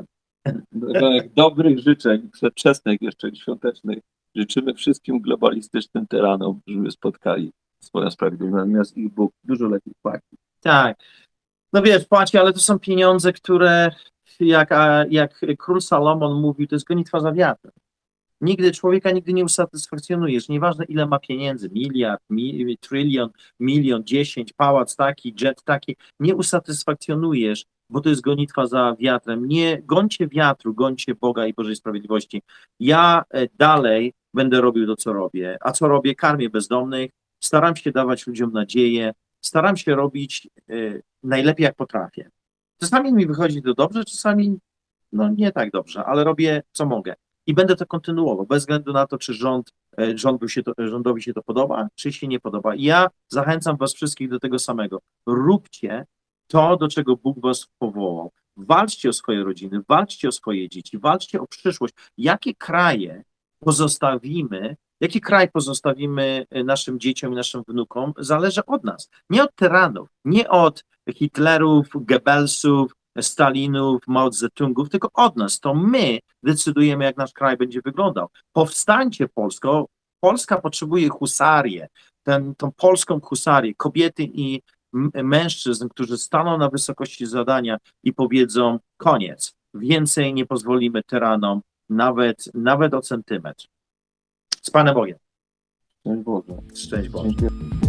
tak, dobrych życzeń, przedwczesnych jeszcze świątecznych, życzymy wszystkim globalistycznym tyranom, żeby spotkali swoją sprawiedliwość. Natomiast ich Bóg dużo lepiej płaci. tak, no wiesz, płaci, ale to są pieniądze, które jak, a, jak król Salomon mówił, to jest gonitwa za wiatrem. Nigdy człowieka nigdy nie usatysfakcjonujesz, nieważne ile ma pieniędzy, miliard, mi, trylion, milion, dziesięć, pałac taki, jet taki, nie usatysfakcjonujesz, bo to jest gonitwa za wiatrem. Nie gońcie wiatru, gońcie Boga i Bożej Sprawiedliwości. Ja e, dalej będę robił to, co robię. A co robię? Karmię bezdomnych, staram się dawać ludziom nadzieję, staram się robić e, najlepiej jak potrafię. Czasami mi wychodzi to dobrze, czasami no nie tak dobrze, ale robię co mogę. I będę to kontynuował, bez względu na to, czy rząd, e, rządu się to, rządowi się to podoba, czy się nie podoba. I ja zachęcam was wszystkich do tego samego. Róbcie to, do czego Bóg was powołał. Walczcie o swoje rodziny, walczcie o swoje dzieci, walczcie o przyszłość. Jakie kraje pozostawimy, jaki kraj pozostawimy naszym dzieciom i naszym wnukom, zależy od nas. Nie od tyranów, nie od Hitlerów, Goebbelsów, Stalinów, Mao Zedongów, tylko od nas. To my decydujemy, jak nasz kraj będzie wyglądał. Powstańcie Polsko. Polska potrzebuje husarię, ten, tą polską husarię, kobiety i m- mężczyzn, którzy staną na wysokości zadania i powiedzą koniec. Więcej nie pozwolimy tyranom, nawet, nawet o centymetr. Z Panem Bogiem. Szczęść Boże. Szczęść Boże. Dziękuję.